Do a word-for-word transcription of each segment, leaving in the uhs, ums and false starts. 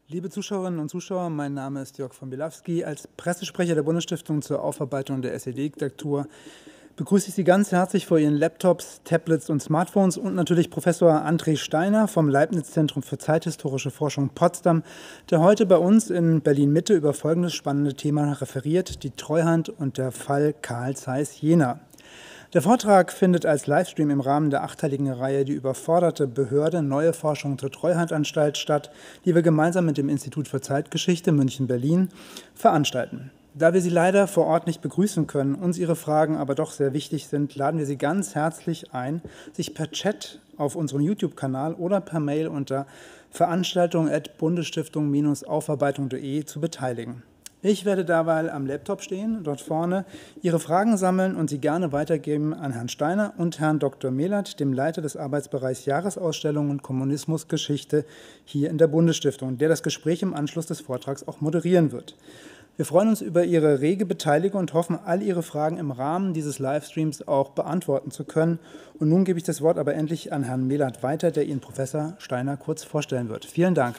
Liebe Zuschauerinnen und Zuschauer, mein Name ist Jörg von Bilawski. Als Pressesprecher der Bundesstiftung zur Aufarbeitung der S E D-Diktatur begrüße ich Sie ganz herzlich vor Ihren Laptops, Tablets und Smartphones und natürlich Professor André Steiner vom Leibniz-Zentrum für zeithistorische Forschung Potsdam, der heute bei uns in Berlin-Mitte über folgendes spannende Thema referiert: die Treuhand und der Fall Carl Zeiss Jena. Der Vortrag findet als Livestream im Rahmen der achteiligen Reihe Die überforderte Behörde – Neue Forschung zur Treuhandanstalt statt, die wir gemeinsam mit dem Institut für Zeitgeschichte München-Berlin veranstalten. Da wir Sie leider vor Ort nicht begrüßen können, uns Ihre Fragen aber doch sehr wichtig sind, laden wir Sie ganz herzlich ein, sich per Chat auf unserem YouTube-Kanal oder per Mail unter veranstaltung at bundesstiftung aufarbeitung punkt de zu beteiligen. Ich werde dabei am Laptop stehen, dort vorne, Ihre Fragen sammeln und sie gerne weitergeben an Herrn Steiner und Herrn Doktor Mehlert, dem Leiter des Arbeitsbereichs Jahresausstellung und Kommunismusgeschichte hier in der Bundesstiftung, der das Gespräch im Anschluss des Vortrags auch moderieren wird. Wir freuen uns über Ihre rege Beteiligung und hoffen, all Ihre Fragen im Rahmen dieses Livestreams auch beantworten zu können. Und nun gebe ich das Wort aber endlich an Herrn Mehlert weiter, der Ihnen Professor Steiner kurz vorstellen wird. Vielen Dank.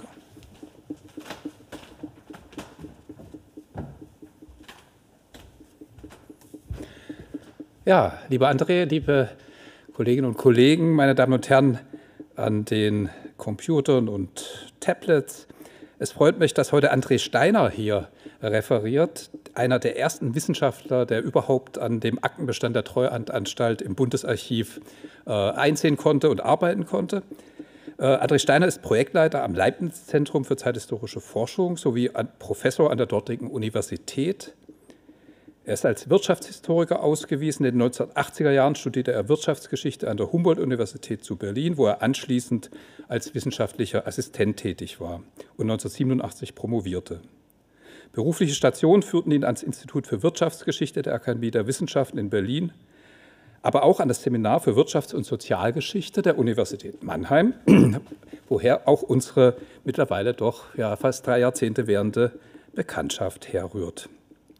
Ja, lieber André, liebe Kolleginnen und Kollegen, meine Damen und Herren an den Computern und Tablets. Es freut mich, dass heute André Steiner hier referiert, einer der ersten Wissenschaftler, der überhaupt an dem Aktenbestand der Treuhandanstalt im Bundesarchiv äh, einsehen konnte und arbeiten konnte. Äh, André Steiner ist Projektleiter am Leibniz-Zentrum für zeithistorische Forschung sowie an Professor an der dortigen Universität. Er ist als Wirtschaftshistoriker ausgewiesen. In den neunzehnhundertachtziger Jahren studierte er Wirtschaftsgeschichte an der Humboldt-Universität zu Berlin, wo er anschließend als wissenschaftlicher Assistent tätig war und neunzehnhundertsiebenundachtzig promovierte. Berufliche Stationen führten ihn ans Institut für Wirtschaftsgeschichte der Akademie der Wissenschaften in Berlin, aber auch an das Seminar für Wirtschafts- und Sozialgeschichte der Universität Mannheim, woher auch unsere mittlerweile doch ja, fast drei Jahrzehnte währende Bekanntschaft herrührt.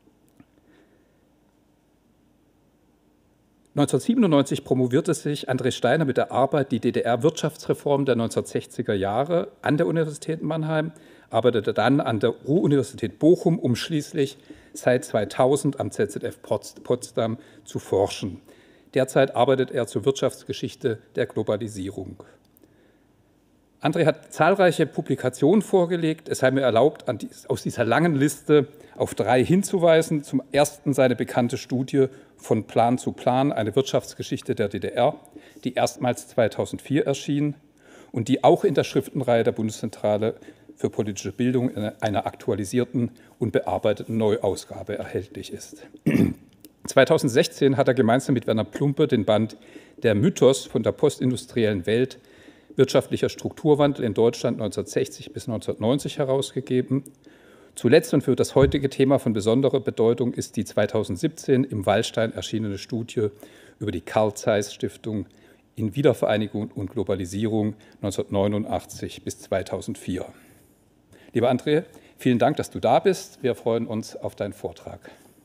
neunzehnhundertsiebenundneunzig promovierte sich André Steiner mit der Arbeit Die D D R-Wirtschaftsreform der neunzehnhundertsechziger Jahre an der Universität Mannheim, arbeitete dann an der Ruhr-Universität Bochum, um schließlich seit zweitausend am Z Z F Potsdam zu forschen. Derzeit arbeitet er zur Wirtschaftsgeschichte der Globalisierung. André hat zahlreiche Publikationen vorgelegt. Es sei mir erlaubt, aus dieser langen Liste auf drei hinzuweisen. Zum ersten seine bekannte Studie Von Plan zu Plan, eine Wirtschaftsgeschichte der D D R, die erstmals zweitausendvier erschien und die auch in der Schriftenreihe der Bundeszentrale für politische Bildung in einer aktualisierten und bearbeiteten Neuausgabe erhältlich ist. zweitausendsechzehn hat er gemeinsam mit Werner Plumpe den Band Der Mythos von der postindustriellen Welt, wirtschaftlicher Strukturwandel in Deutschland neunzehnhundertsechzig bis neunzehnhundertneunzig herausgegeben. Zuletzt und für das heutige Thema von besonderer Bedeutung ist die zweitausendsiebzehn im Wallstein erschienene Studie über die Carl Zeiss Stiftung in Wiedervereinigung und Globalisierung neunzehnhundertneunundachtzig bis zweitausendvier. Lieber André, vielen Dank, dass du da bist. Wir freuen uns auf deinen Vortrag.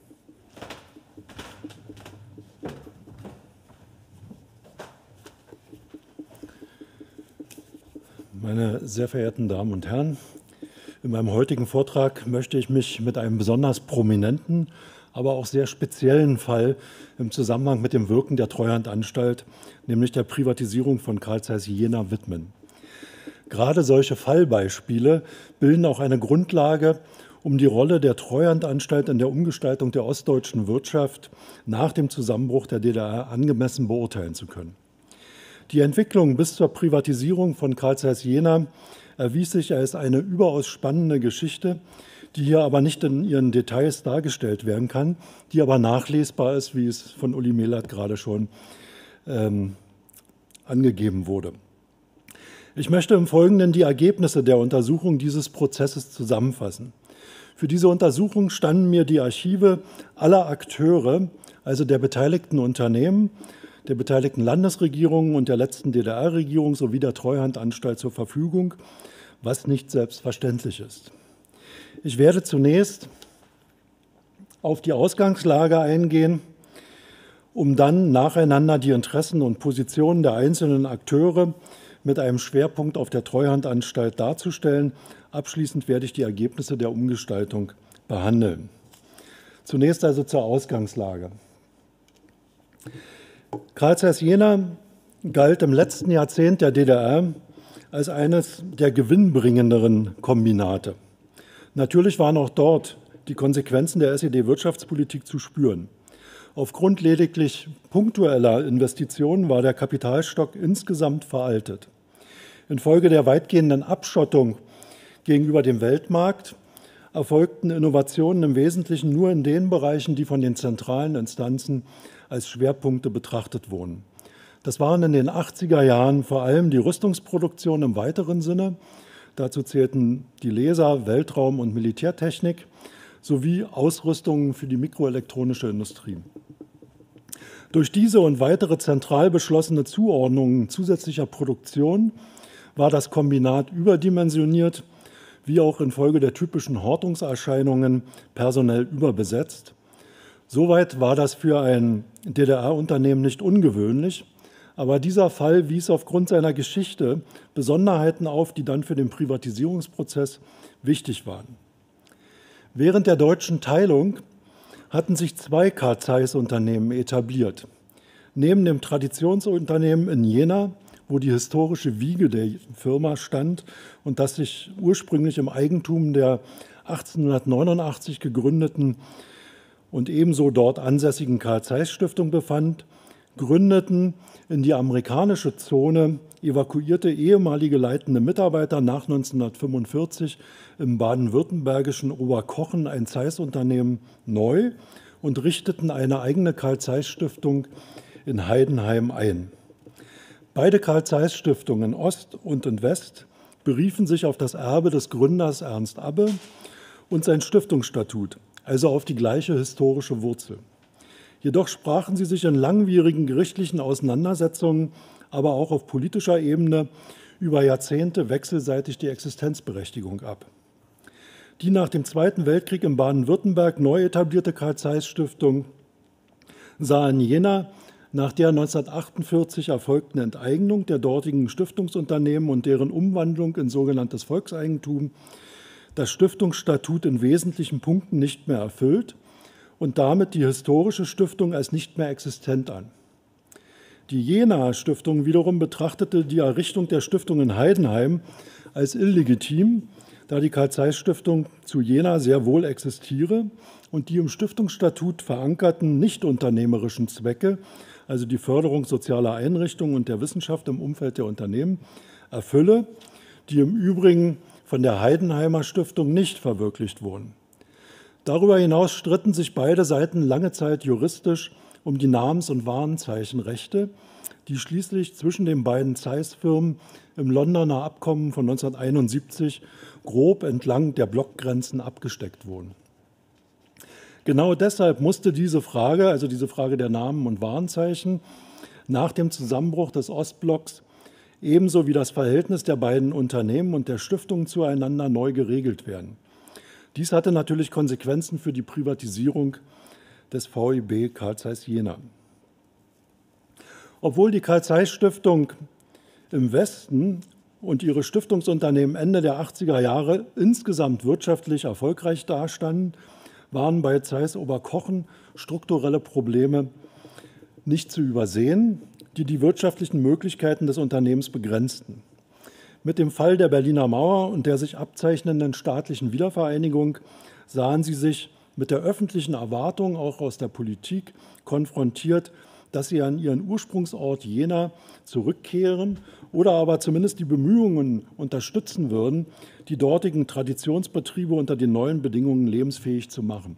Meine sehr verehrten Damen und Herren, in meinem heutigen Vortrag möchte ich mich mit einem besonders prominenten, aber auch sehr speziellen Fall im Zusammenhang mit dem Wirken der Treuhandanstalt, nämlich der Privatisierung von Carl Zeiss Jena, widmen. Gerade solche Fallbeispiele bilden auch eine Grundlage, um die Rolle der Treuhandanstalt in der Umgestaltung der ostdeutschen Wirtschaft nach dem Zusammenbruch der D D R angemessen beurteilen zu können. Die Entwicklung bis zur Privatisierung von Carl Zeiss Jena erwies sich als eine überaus spannende Geschichte, die hier aber nicht in ihren Details dargestellt werden kann, die aber nachlesbar ist, wie es von Uli Mehlert gerade schon ähm, angegeben wurde. Ich möchte im Folgenden die Ergebnisse der Untersuchung dieses Prozesses zusammenfassen. Für diese Untersuchung standen mir die Archive aller Akteure, also der beteiligten Unternehmen, der beteiligten Landesregierungen und der letzten D D R-Regierung sowie der Treuhandanstalt zur Verfügung, was nicht selbstverständlich ist. Ich werde zunächst auf die Ausgangslage eingehen, um dann nacheinander die Interessen und Positionen der einzelnen Akteure mit einem Schwerpunkt auf der Treuhandanstalt darzustellen. Abschließend werde ich die Ergebnisse der Umgestaltung behandeln. Zunächst also zur Ausgangslage. Carl Zeiss Jena galt im letzten Jahrzehnt der D D R als eines der gewinnbringenderen Kombinate. Natürlich waren auch dort die Konsequenzen der S E D-Wirtschaftspolitik zu spüren. Aufgrund lediglich punktueller Investitionen war der Kapitalstock insgesamt veraltet. Infolge der weitgehenden Abschottung gegenüber dem Weltmarkt erfolgten Innovationen im Wesentlichen nur in den Bereichen, die von den zentralen Instanzen als Schwerpunkte betrachtet wurden. Das waren in den achtziger Jahren vor allem die Rüstungsproduktion im weiteren Sinne. Dazu zählten die Laser-, Weltraum- und Militärtechnik sowie Ausrüstungen für die mikroelektronische Industrie. Durch diese und weitere zentral beschlossene Zuordnungen zusätzlicher Produktion war das Kombinat überdimensioniert, wie auch infolge der typischen Hortungserscheinungen personell überbesetzt. Soweit war das für ein D D R-Unternehmen nicht ungewöhnlich, aber dieser Fall wies aufgrund seiner Geschichte Besonderheiten auf, die dann für den Privatisierungsprozess wichtig waren. Während der deutschen Teilung hatten sich zwei Carl Zeiss-Unternehmen etabliert. Neben dem Traditionsunternehmen in Jena, wo die historische Wiege der Firma stand und das sich ursprünglich im Eigentum der achtzehnhundertneunundachtzig gegründeten und ebenso dort ansässigen Carl-Zeiss-Stiftung befand, gründeten in die amerikanische Zone evakuierte ehemalige leitende Mitarbeiter nach neunzehnhundertfünfundvierzig im baden-württembergischen Oberkochen ein Zeiss-Unternehmen neu und richteten eine eigene Carl-Zeiss-Stiftung in Heidenheim ein. Beide Carl-Zeiss-Stiftungen Ost und in West beriefen sich auf das Erbe des Gründers Ernst Abbe und sein Stiftungsstatut, also auf die gleiche historische Wurzel. Jedoch sprachen sie sich in langwierigen gerichtlichen Auseinandersetzungen, aber auch auf politischer Ebene über Jahrzehnte wechselseitig die Existenzberechtigung ab. Die nach dem Zweiten Weltkrieg in Baden-Württemberg neu etablierte Carl-Zeiss-Stiftung sah in Jena nach der neunzehnhundertachtundvierzig erfolgten Enteignung der dortigen Stiftungsunternehmen und deren Umwandlung in sogenanntes Volkseigentum das Stiftungsstatut in wesentlichen Punkten nicht mehr erfüllt und damit die historische Stiftung als nicht mehr existent an. Die Jenaer Stiftung wiederum betrachtete die Errichtung der Stiftung in Heidenheim als illegitim, da die Carl-Zeiss-Stiftung zu Jena sehr wohl existiere und die im Stiftungsstatut verankerten nichtunternehmerischen Zwecke, also die Förderung sozialer Einrichtungen und der Wissenschaft im Umfeld der Unternehmen, erfülle, die im Übrigen von der Heidenheimer Stiftung nicht verwirklicht wurden. Darüber hinaus stritten sich beide Seiten lange Zeit juristisch um die Namens- und Warenzeichenrechte, die schließlich zwischen den beiden Zeiss-Firmen im Londoner Abkommen von neunzehnhunderteinundsiebzig grob entlang der Blockgrenzen abgesteckt wurden. Genau deshalb musste diese Frage, also diese Frage der Namen und Warenzeichen, nach dem Zusammenbruch des Ostblocks ebenso wie das Verhältnis der beiden Unternehmen und der Stiftung zueinander neu geregelt werden. Dies hatte natürlich Konsequenzen für die Privatisierung des V E B Carl Zeiss Jena. Obwohl die Carl-Zeiss-Stiftung im Westen und ihre Stiftungsunternehmen Ende der achtziger Jahre insgesamt wirtschaftlich erfolgreich dastanden, waren bei Zeiss Oberkochen strukturelle Probleme nicht zu übersehen, die die wirtschaftlichen Möglichkeiten des Unternehmens begrenzten. Mit dem Fall der Berliner Mauer und der sich abzeichnenden staatlichen Wiedervereinigung sahen sie sich mit der öffentlichen Erwartung, auch aus der Politik, konfrontiert, dass sie an ihren Ursprungsort Jena zurückkehren oder aber zumindest die Bemühungen unterstützen würden, die dortigen Traditionsbetriebe unter den neuen Bedingungen lebensfähig zu machen.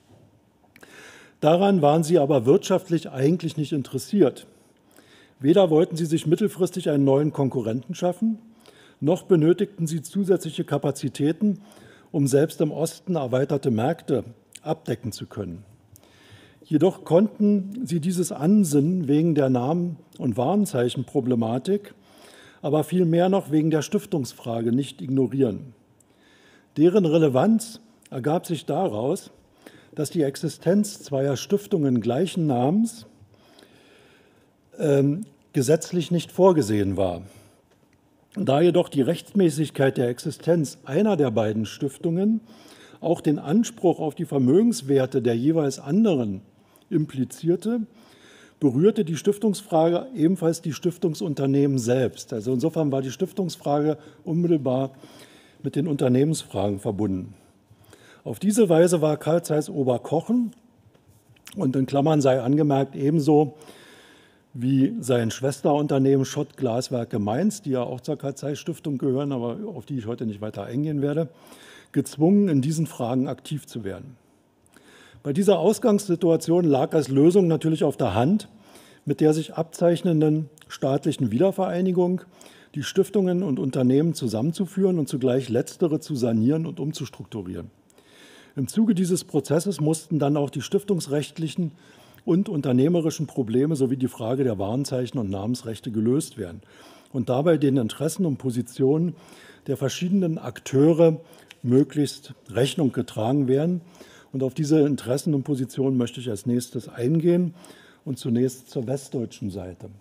Daran waren sie aber wirtschaftlich eigentlich nicht interessiert. Weder wollten sie sich mittelfristig einen neuen Konkurrenten schaffen, noch benötigten sie zusätzliche Kapazitäten, um selbst im Osten erweiterte Märkte abdecken zu können. Jedoch konnten sie dieses Ansinnen wegen der Namen- und Warenzeichenproblematik, aber vielmehr noch wegen der Stiftungsfrage nicht ignorieren. Deren Relevanz ergab sich daraus, dass die Existenz zweier Stiftungen gleichen Namens ähm, gesetzlich nicht vorgesehen war. Da jedoch die Rechtmäßigkeit der Existenz einer der beiden Stiftungen auch den Anspruch auf die Vermögenswerte der jeweils anderen implizierte, berührte die Stiftungsfrage ebenfalls die Stiftungsunternehmen selbst. Also insofern war die Stiftungsfrage unmittelbar mit den Unternehmensfragen verbunden. Auf diese Weise war Carl Zeiss Oberkochen, und in Klammern sei angemerkt, ebenso wie sein Schwesterunternehmen Schott Glaswerke Mainz, die ja auch zur Carl Zeiss Stiftung gehören, aber auf die ich heute nicht weiter eingehen werde, gezwungen, in diesen Fragen aktiv zu werden. Bei dieser Ausgangssituation lag als Lösung natürlich auf der Hand, mit der sich abzeichnenden staatlichen Wiedervereinigung die Stiftungen und Unternehmen zusammenzuführen und zugleich letztere zu sanieren und umzustrukturieren. Im Zuge dieses Prozesses mussten dann auch die stiftungsrechtlichen und unternehmerischen Probleme sowie die Frage der Warenzeichen und Namensrechte gelöst werden und dabei den Interessen und Positionen der verschiedenen Akteure möglichst Rechnung getragen werden. Und auf diese Interessen und Positionen möchte ich als nächstes eingehen und zunächst zur westdeutschen Seite.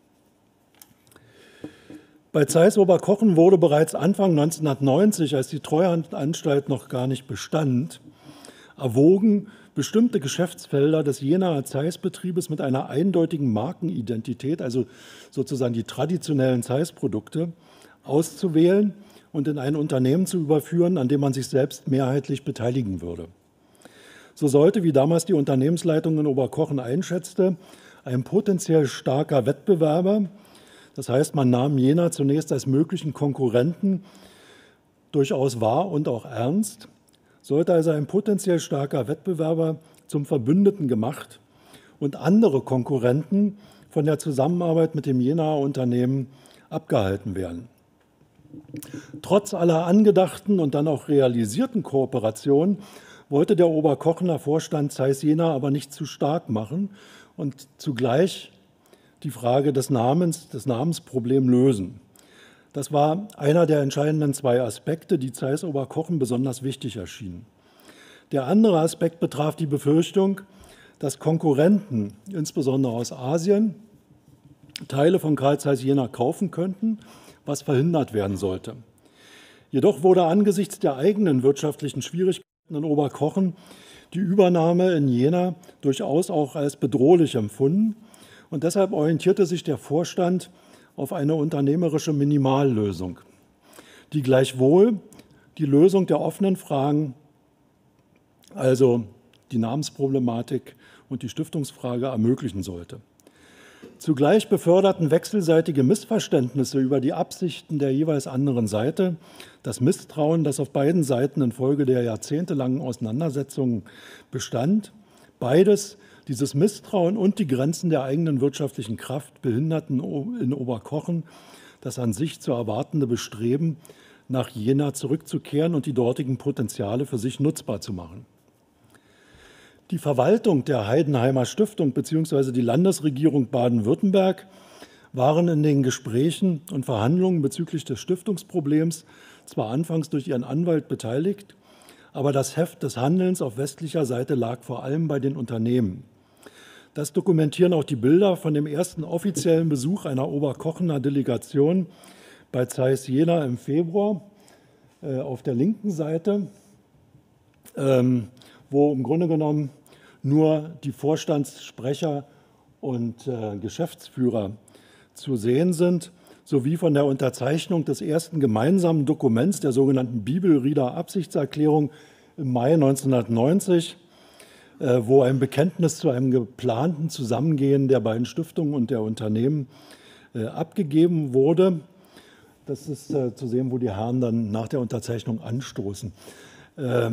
Bei Zeiss Oberkochen wurde bereits Anfang neunzehnhundertneunzig, als die Treuhandanstalt noch gar nicht bestand, erwogen, bestimmte Geschäftsfelder des Jenaer Zeiss-Betriebes mit einer eindeutigen Markenidentität, also sozusagen die traditionellen Zeiss-Produkte, auszuwählen und in ein Unternehmen zu überführen, an dem man sich selbst mehrheitlich beteiligen würde. So sollte, wie damals die Unternehmensleitung in Oberkochen einschätzte, ein potenziell starker Wettbewerber, das heißt, man nahm Jena zunächst als möglichen Konkurrenten durchaus wahr und auch ernst, sollte also ein potenziell starker Wettbewerber zum Verbündeten gemacht und andere Konkurrenten von der Zusammenarbeit mit dem Jenaer Unternehmen abgehalten werden. Trotz aller angedachten und dann auch realisierten Kooperationen wollte der Oberkochener Vorstand Zeiss Jena aber nicht zu stark machen und zugleich die Frage des Namens, des Namensproblems lösen. Das war einer der entscheidenden zwei Aspekte, die Zeiss Oberkochen besonders wichtig erschienen. Der andere Aspekt betraf die Befürchtung, dass Konkurrenten, insbesondere aus Asien, Teile von Carl Zeiss Jena kaufen könnten, was verhindert werden sollte. Jedoch wurde angesichts der eigenen wirtschaftlichen Schwierigkeiten in Oberkochen die Übernahme in Jena durchaus auch als bedrohlich empfunden. Und deshalb orientierte sich der Vorstand auf eine unternehmerische Minimallösung, die gleichwohl die Lösung der offenen Fragen, also die Namensproblematik und die Stiftungsfrage, ermöglichen sollte. Zugleich beförderten wechselseitige Missverständnisse über die Absichten der jeweils anderen Seite das Misstrauen, das auf beiden Seiten infolge der jahrzehntelangen Auseinandersetzungen bestand. Beides, dieses Misstrauen und die Grenzen der eigenen wirtschaftlichen Kraft, behinderten in Oberkochen das an sich zu erwartende Bestreben, nach Jena zurückzukehren und die dortigen Potenziale für sich nutzbar zu machen. Die Verwaltung der Heidenheimer Stiftung bzw. die Landesregierung Baden-Württemberg waren in den Gesprächen und Verhandlungen bezüglich des Stiftungsproblems zwar anfangs durch ihren Anwalt beteiligt, aber das Heft des Handelns auf westlicher Seite lag vor allem bei den Unternehmen. Das dokumentieren auch die Bilder von dem ersten offiziellen Besuch einer Oberkochener Delegation bei Zeiss Jena im Februar äh, auf der linken Seite, ähm, wo im Grunde genommen nur die Vorstandssprecher und äh, Geschäftsführer zu sehen sind, sowie von der Unterzeichnung des ersten gemeinsamen Dokuments, der sogenannten Bibelrieder Absichtserklärung im Mai neunzehnhundertneunzig, äh, wo ein Bekenntnis zu einem geplanten Zusammengehen der beiden Stiftungen und der Unternehmen äh, abgegeben wurde. Das ist äh, zu sehen, wo die Herren dann nach der Unterzeichnung anstoßen. Äh,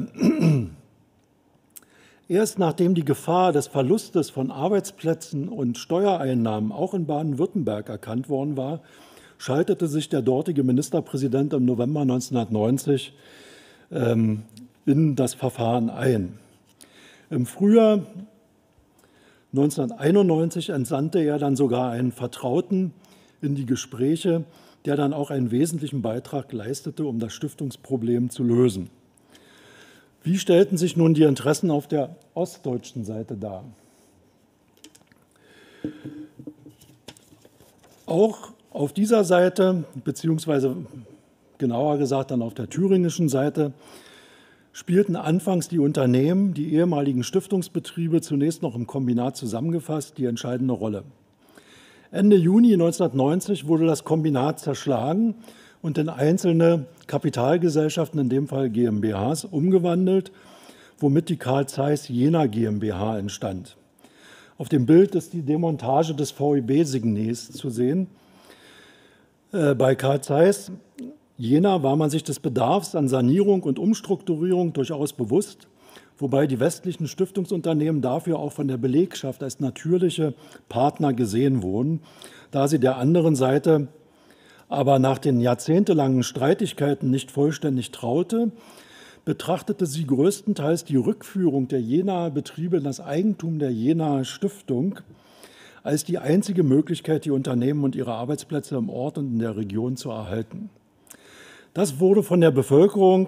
Erst nachdem die Gefahr des Verlustes von Arbeitsplätzen und Steuereinnahmen auch in Baden-Württemberg erkannt worden war, schaltete sich der dortige Ministerpräsident im November neunzehnhundertneunzig ähm, in das Verfahren ein. Im Frühjahr neunzehnhunderteinundneunzig entsandte er dann sogar einen Vertrauten in die Gespräche, der dann auch einen wesentlichen Beitrag leistete, um das Stiftungsproblem zu lösen. Wie stellten sich nun die Interessen auf der ostdeutschen Seite dar? Auch Auf dieser Seite, beziehungsweise genauer gesagt dann auf der thüringischen Seite, spielten anfangs die Unternehmen, die ehemaligen Stiftungsbetriebe, zunächst noch im Kombinat zusammengefasst, die entscheidende Rolle. Ende Juni neunzehnhundertneunzig wurde das Kombinat zerschlagen und in einzelne Kapitalgesellschaften, in dem Fall GmbHs, umgewandelt, womit die Carl Zeiss Jena GmbH entstand. Auf dem Bild ist die Demontage des V E B-Signes zu sehen. Äh, bei Carl Zeiss Jena war man sich des Bedarfs an Sanierung und Umstrukturierung durchaus bewusst, wobei die westlichen Stiftungsunternehmen dafür auch von der Belegschaft als natürliche Partner gesehen wurden, da sie der anderen Seite aber nach den jahrzehntelangen Streitigkeiten nicht vollständig traute, betrachtete sie größtenteils die Rückführung der Jenaer Betriebe in das Eigentum der Jenaer Stiftung als die einzige Möglichkeit, die Unternehmen und ihre Arbeitsplätze im Ort und in der Region zu erhalten. Das wurde von der Bevölkerung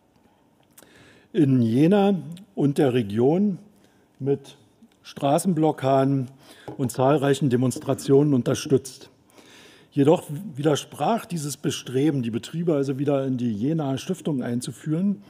in Jena und der Region mit Straßenblockaden und zahlreichen Demonstrationen unterstützt. Jedoch widersprach dieses Bestreben, die Betriebe also wieder in die Jenaer Stiftung einzuführen,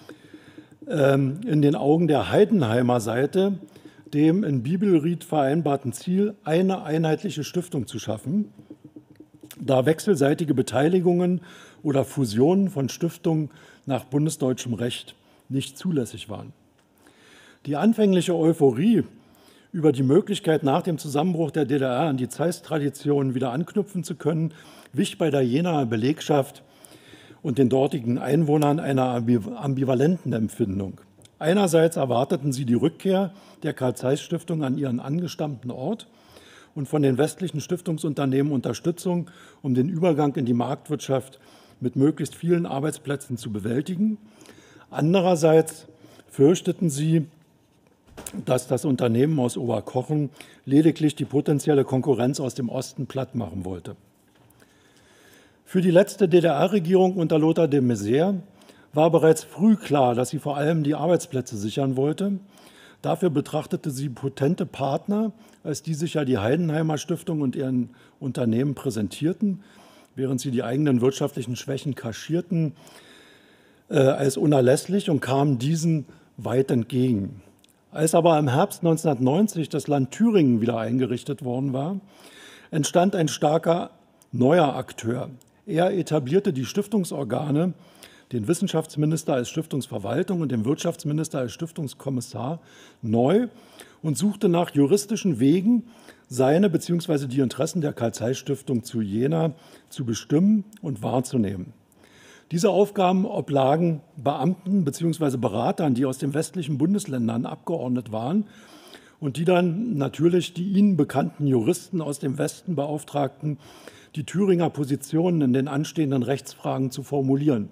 in den Augen der Heidenheimer Seite dem in Bibelried vereinbarten Ziel, eine einheitliche Stiftung zu schaffen, da wechselseitige Beteiligungen oder Fusionen von Stiftungen nach bundesdeutschem Recht nicht zulässig waren. Die anfängliche Euphorie über die Möglichkeit, nach dem Zusammenbruch der D D R an die Zeiss-Tradition wieder anknüpfen zu können, wich bei der Jenaer Belegschaft und den dortigen Einwohnern einer ambivalenten Empfindung. Einerseits erwarteten sie die Rückkehr der Carl-Zeiss-Stiftung an ihren angestammten Ort und von den westlichen Stiftungsunternehmen Unterstützung, um den Übergang in die Marktwirtschaft mit möglichst vielen Arbeitsplätzen zu bewältigen. Andererseits fürchteten sie, dass das Unternehmen aus Oberkochen lediglich die potenzielle Konkurrenz aus dem Osten platt machen wollte. Für die letzte D D R-Regierung unter Lothar de Maizière war bereits früh klar, dass sie vor allem die Arbeitsplätze sichern wollte. Dafür betrachtete sie potente Partner, als die sich ja die Heidenheimer Stiftung und ihren Unternehmen präsentierten, während sie die eigenen wirtschaftlichen Schwächen kaschierten, äh, als unerlässlich und kamen diesen weit entgegen. Als aber im Herbst neunzehnhundertneunzig das Land Thüringen wieder eingerichtet worden war, entstand ein starker neuer Akteur. Er etablierte die Stiftungsorgane, den Wissenschaftsminister als Stiftungsverwaltung und den Wirtschaftsminister als Stiftungskommissar neu und suchte nach juristischen Wegen, seine bzw. die Interessen der Carl-Zeiss-Stiftung zu Jena zu bestimmen und wahrzunehmen. Diese Aufgaben oblagen Beamten bzw. Beratern, die aus den westlichen Bundesländern abgeordnet waren und die dann natürlich die ihnen bekannten Juristen aus dem Westen beauftragten, die Thüringer Positionen in den anstehenden Rechtsfragen zu formulieren.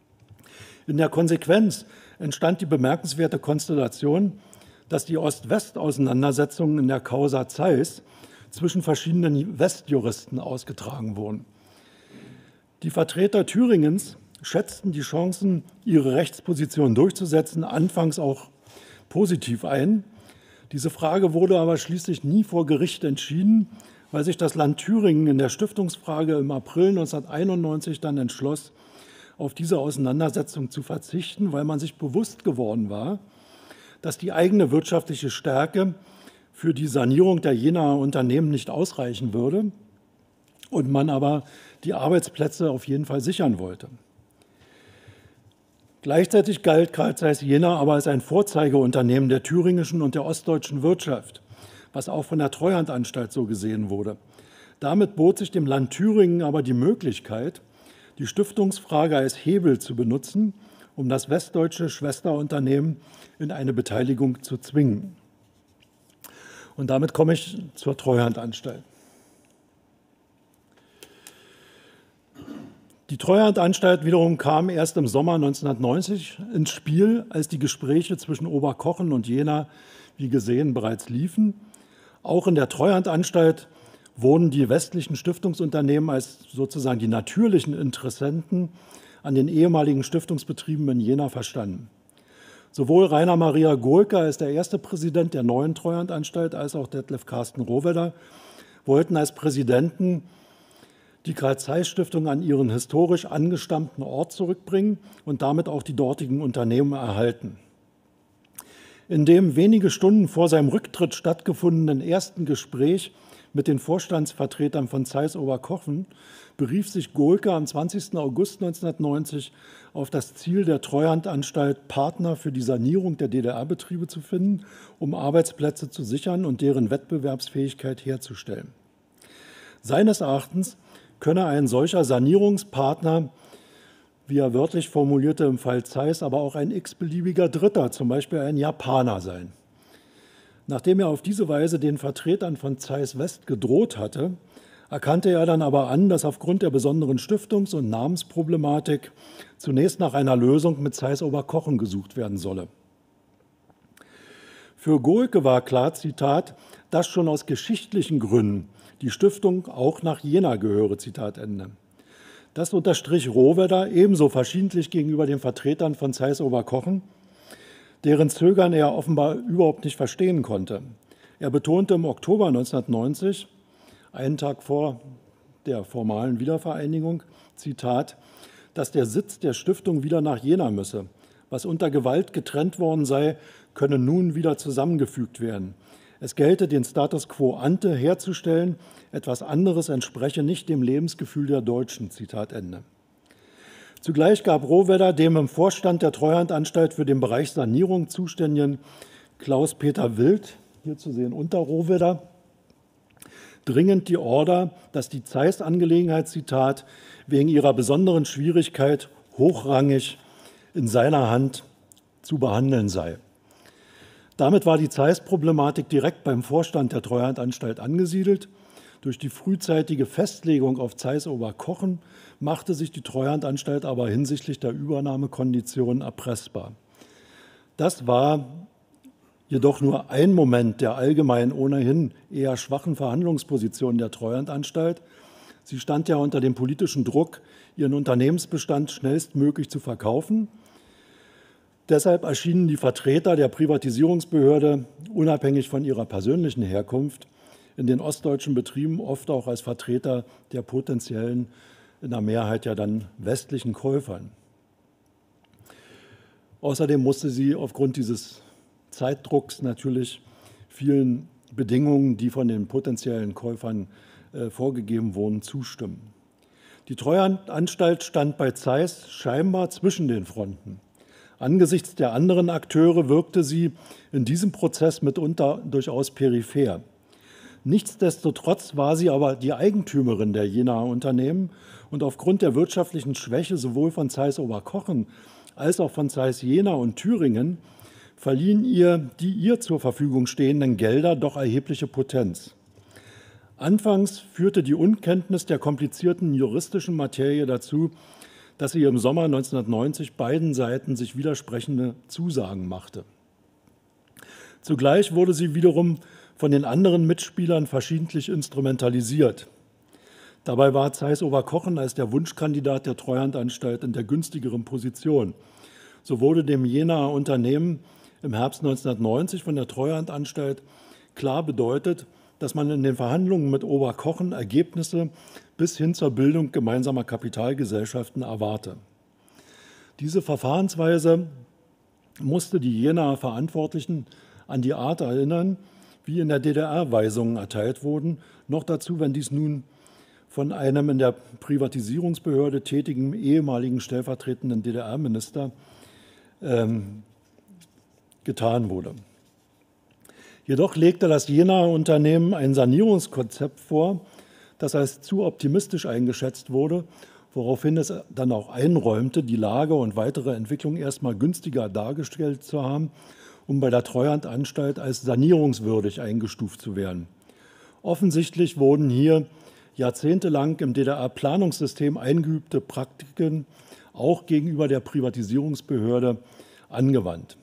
In der Konsequenz entstand die bemerkenswerte Konstellation, dass die Ost-West-Auseinandersetzungen in der Causa Zeiss zwischen verschiedenen Westjuristen ausgetragen wurden. Die Vertreter Thüringens schätzten die Chancen, ihre Rechtsposition durchzusetzen, anfangs auch positiv ein. Diese Frage wurde aber schließlich nie vor Gericht entschieden, weil sich das Land Thüringen in der Stiftungsfrage im April neunzehnhunderteinundneunzig dann entschloss, auf diese Auseinandersetzung zu verzichten, weil man sich bewusst geworden war, dass die eigene wirtschaftliche Stärke für die Sanierung der Jenaer Unternehmen nicht ausreichen würde und man aber die Arbeitsplätze auf jeden Fall sichern wollte. Gleichzeitig galt Carl Zeiss Jena aber als ein Vorzeigeunternehmen der thüringischen und der ostdeutschen Wirtschaft, was auch von der Treuhandanstalt so gesehen wurde. Damit bot sich dem Land Thüringen aber die Möglichkeit, die Stiftungsfrage als Hebel zu benutzen, um das westdeutsche Schwesterunternehmen in eine Beteiligung zu zwingen. Und damit komme ich zur Treuhandanstalt. Die Treuhandanstalt wiederum kam erst im Sommer neunzehnhundertneunzig ins Spiel, als die Gespräche zwischen Oberkochen und Jena, wie gesehen, bereits liefen. Auch in der Treuhandanstalt wurden die westlichen Stiftungsunternehmen als sozusagen die natürlichen Interessenten an den ehemaligen Stiftungsbetrieben in Jena verstanden. Sowohl Rainer Maria Gohlke als der erste Präsident der neuen Treuhandanstalt als auch Detlef Carsten Rohwedder wollten als Präsidenten die Carl-Zeiss-Stiftung an ihren historisch angestammten Ort zurückbringen und damit auch die dortigen Unternehmen erhalten. In dem wenige Stunden vor seinem Rücktritt stattgefundenen ersten Gespräch mit den Vorstandsvertretern von Zeiss Oberkochen berief sich Gohlke am zwanzigsten August neunzehnhundertneunzig auf das Ziel der Treuhandanstalt, Partner für die Sanierung der D D R-Betriebe zu finden, um Arbeitsplätze zu sichern und deren Wettbewerbsfähigkeit herzustellen. Seines Erachtens könne ein solcher Sanierungspartner, wie er wörtlich formulierte im Fall Zeiss, aber auch ein x-beliebiger Dritter, zum Beispiel ein Japaner sein. Nachdem er auf diese Weise den Vertretern von Zeiss West gedroht hatte, erkannte er dann aber an, dass aufgrund der besonderen Stiftungs- und Namensproblematik zunächst nach einer Lösung mit Zeiss Oberkochen gesucht werden solle. Für Gohlke war klar, Zitat, dass schon aus geschichtlichen Gründen die Stiftung auch nach Jena gehöre, Zitat Ende. Das unterstrich Rohwedder ebenso verschiedentlich gegenüber den Vertretern von Zeiss Oberkochen, deren Zögern er offenbar überhaupt nicht verstehen konnte. Er betonte im Oktober neunzehnhundertneunzig, einen Tag vor der formalen Wiedervereinigung, Zitat, dass der Sitz der Stiftung wieder nach Jena müsse. Was unter Gewalt getrennt worden sei, könne nun wieder zusammengefügt werden. Es gelte, den Status quo ante herzustellen, etwas anderes entspreche nicht dem Lebensgefühl der Deutschen, Zitat Ende. Zugleich gab Rohwedder dem im Vorstand der Treuhandanstalt für den Bereich Sanierung zuständigen Klaus-Peter Wild, hier zu sehen unter Rohwedder, dringend die Order, dass die Zeiss-Angelegenheit, Zitat, wegen ihrer besonderen Schwierigkeit hochrangig in seiner Hand zu behandeln sei. Damit war die Zeiss-Problematik direkt beim Vorstand der Treuhandanstalt angesiedelt. Durch die frühzeitige Festlegung auf Zeiss Oberkochen machte sich die Treuhandanstalt aber hinsichtlich der Übernahmekonditionen erpressbar. Das war jedoch nur ein Moment der allgemein ohnehin eher schwachen Verhandlungsposition der Treuhandanstalt. Sie stand ja unter dem politischen Druck, ihren Unternehmensbestand schnellstmöglich zu verkaufen. Deshalb erschienen die Vertreter der Privatisierungsbehörde, unabhängig von ihrer persönlichen Herkunft, in den ostdeutschen Betrieben oft auch als Vertreter der potenziellen, in der Mehrheit ja dann westlichen Käufern. Außerdem musste sie aufgrund dieses Zeitdrucks natürlich vielen Bedingungen, die von den potenziellen Käufern äh, vorgegeben wurden, zustimmen. Die Treuhandanstalt stand bei Zeiss scheinbar zwischen den Fronten. Angesichts der anderen Akteure wirkte sie in diesem Prozess mitunter durchaus peripher. Nichtsdestotrotz war sie aber die Eigentümerin der Jenaer Unternehmen und aufgrund der wirtschaftlichen Schwäche sowohl von Zeiss Oberkochen als auch von Zeiss Jena und Thüringen verliehen ihr die ihr zur Verfügung stehenden Gelder doch erhebliche Potenz. Anfangs führte die Unkenntnis der komplizierten juristischen Materie dazu, dass sie im Sommer neunzehnhundertneunzig beiden Seiten sich widersprechende Zusagen machte. Zugleich wurde sie wiederum von den anderen Mitspielern verschiedentlich instrumentalisiert. Dabei war Zeiss Oberkochen als der Wunschkandidat der Treuhandanstalt in der günstigeren Position. So wurde dem Jenaer Unternehmen im Herbst neunzehnhundertneunzig von der Treuhandanstalt klar bedeutet, dass man in den Verhandlungen mit Oberkochen Ergebnisse bis hin zur Bildung gemeinsamer Kapitalgesellschaften erwarte. Diese Verfahrensweise musste die Jenaer Verantwortlichen an die Art erinnern, wie in der D D R Weisungen erteilt wurden, noch dazu, wenn dies nun von einem in der Privatisierungsbehörde tätigen ehemaligen stellvertretenden D D R-Minister ähm, getan wurde. Jedoch legte das Jenaer Unternehmen ein Sanierungskonzept vor, das als zu optimistisch eingeschätzt wurde, woraufhin es dann auch einräumte, die Lage und weitere Entwicklung erstmal günstiger dargestellt zu haben, um bei der Treuhandanstalt als sanierungswürdig eingestuft zu werden. Offensichtlich wurden hier jahrzehntelang im D D R-Planungssystem eingeübte Praktiken auch gegenüber der Privatisierungsbehörde angewandt.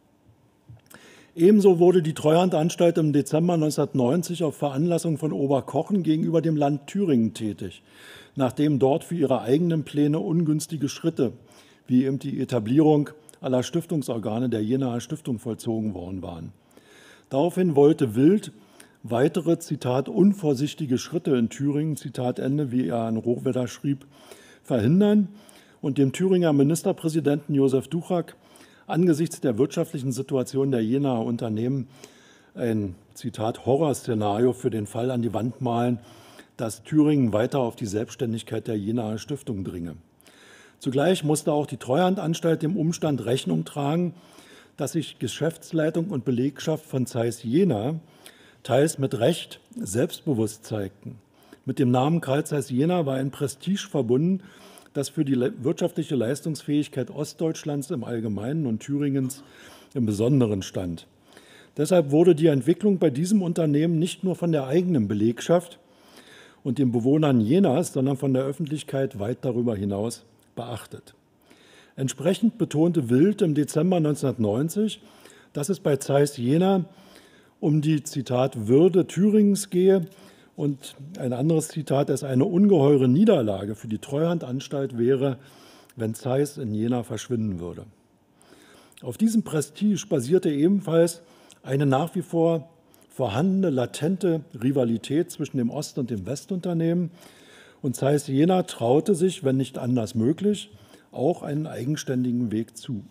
Ebenso wurde die Treuhandanstalt im Dezember neunzehnhundertneunzig auf Veranlassung von Oberkochen gegenüber dem Land Thüringen tätig, nachdem dort für ihre eigenen Pläne ungünstige Schritte, wie eben die Etablierung aller Stiftungsorgane der Jenaer Stiftung vollzogen worden waren. Daraufhin wollte Wild weitere, Zitat, unvorsichtige Schritte in Thüringen, Zitat Ende, wie er an Rohwedder schrieb, verhindern und dem Thüringer Ministerpräsidenten Josef Duchak angesichts der wirtschaftlichen Situation der Jenaer Unternehmen ein, Zitat, Horrorszenario für den Fall an die Wand malen, dass Thüringen weiter auf die Selbstständigkeit der Jenaer Stiftung dringe. Zugleich musste auch die Treuhandanstalt dem Umstand Rechnung tragen, dass sich Geschäftsleitung und Belegschaft von Zeiss Jena teils mit Recht selbstbewusst zeigten. Mit dem Namen Carl Zeiss Jena war ein Prestige verbunden, das für die wirtschaftliche Leistungsfähigkeit Ostdeutschlands im Allgemeinen und Thüringens im Besonderen stand. Deshalb wurde die Entwicklung bei diesem Unternehmen nicht nur von der eigenen Belegschaft und den Bewohnern Jenas, sondern von der Öffentlichkeit weit darüber hinaus beachtet. Entsprechend betonte Wild im Dezember neunzehnhundertneunzig, dass es bei Zeiss Jena um die, Zitat, Würde Thüringens gehe und ein anderes Zitat, es eine ungeheure Niederlage für die Treuhandanstalt wäre, wenn Zeiss in Jena verschwinden würde. Auf diesem Prestige basierte ebenfalls eine nach wie vor vorhandene latente Rivalität zwischen dem Ost- und dem Westunternehmen und Zeiss Jena traute sich, wenn nicht anders möglich, auch einen eigenständigen Weg zu.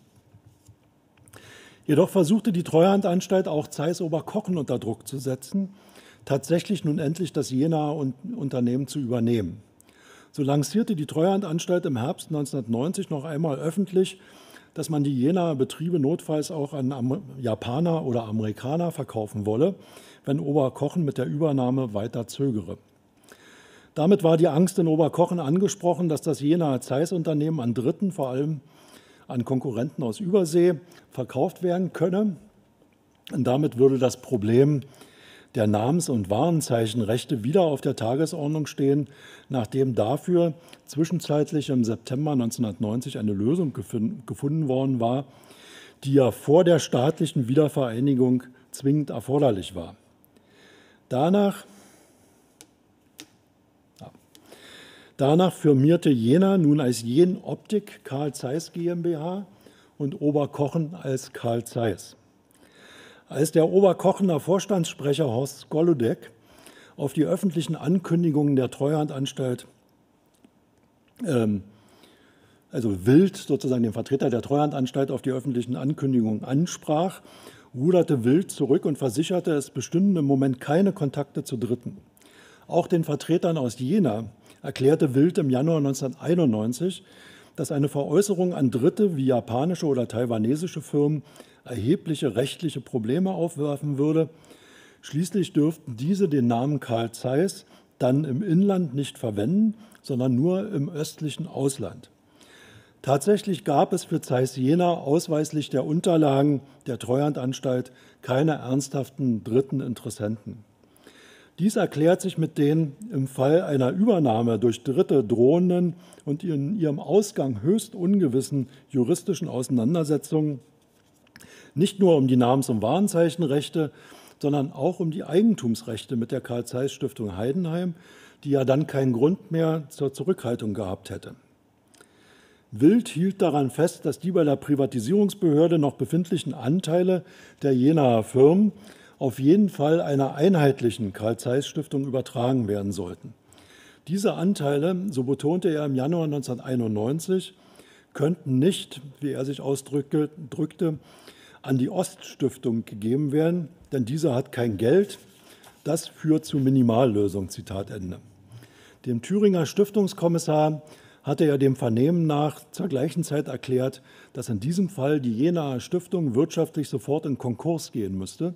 Jedoch versuchte die Treuhandanstalt auch Zeiss Oberkochen unter Druck zu setzen, tatsächlich nun endlich das Jenaer Unternehmen zu übernehmen. So lancierte die Treuhandanstalt im Herbst neunzehnhundertneunzig noch einmal öffentlich, dass man die Jenaer Betriebe notfalls auch an Japaner oder Amerikaner verkaufen wolle, wenn Oberkochen mit der Übernahme weiter zögere. Damit war die Angst in Oberkochen angesprochen, dass das Jenaer Zeiss-Unternehmen an Dritten, vor allem an Konkurrenten aus Übersee, verkauft werden könne. Und damit würde das Problem der Namens- und Warenzeichenrechte wieder auf der Tagesordnung stehen, nachdem dafür zwischenzeitlich im September neunzehnhundertneunzig eine Lösung gefunden worden war, die ja vor der staatlichen Wiedervereinigung zwingend erforderlich war. Danach, ja, danach firmierte Jena nun als Jen Optik Carl Zeiss GmbH und Oberkochen als Carl Zeiss. Als der Oberkochener Vorstandssprecher Horst Golodek auf die öffentlichen Ankündigungen der Treuhandanstalt, ähm, also Wild, sozusagen den Vertreter der Treuhandanstalt, auf die öffentlichen Ankündigungen ansprach, ruderte Wild zurück und versicherte, es bestünden im Moment keine Kontakte zu Dritten. Auch den Vertretern aus Jena erklärte Wild im Januar neunzehnhunderteinundneunzig, dass eine Veräußerung an Dritte wie japanische oder taiwanesische Firmen erhebliche rechtliche Probleme aufwerfen würde. Schließlich dürften diese den Namen Carl Zeiss dann im Inland nicht verwenden, sondern nur im östlichen Ausland. Tatsächlich gab es für Zeiss Jena ausweislich der Unterlagen der Treuhandanstalt keine ernsthaften dritten Interessenten. Dies erklärt sich mit den im Fall einer Übernahme durch Dritte drohenden und in ihrem Ausgang höchst ungewissen juristischen Auseinandersetzungen nicht nur um die Namens- und Warenzeichenrechte, sondern auch um die Eigentumsrechte mit der Carl-Zeiss-Stiftung Heidenheim, die ja dann keinen Grund mehr zur Zurückhaltung gehabt hätte. Wild hielt daran fest, dass die bei der Privatisierungsbehörde noch befindlichen Anteile der Jenaer Firmen auf jeden Fall einer einheitlichen Carl-Zeiss-Stiftung übertragen werden sollten. Diese Anteile, so betonte er im Januar neunzehnhunderteinundneunzig, könnten nicht, wie er sich ausdrückte, an die Oststiftung gegeben werden, denn diese hat kein Geld. Das führt zu Minimallösung, Zitat Ende. Dem Thüringer Stiftungskommissar hatte er dem Vernehmen nach zur gleichen Zeit erklärt, dass in diesem Fall die Jenaer Stiftung wirtschaftlich sofort in Konkurs gehen müsste.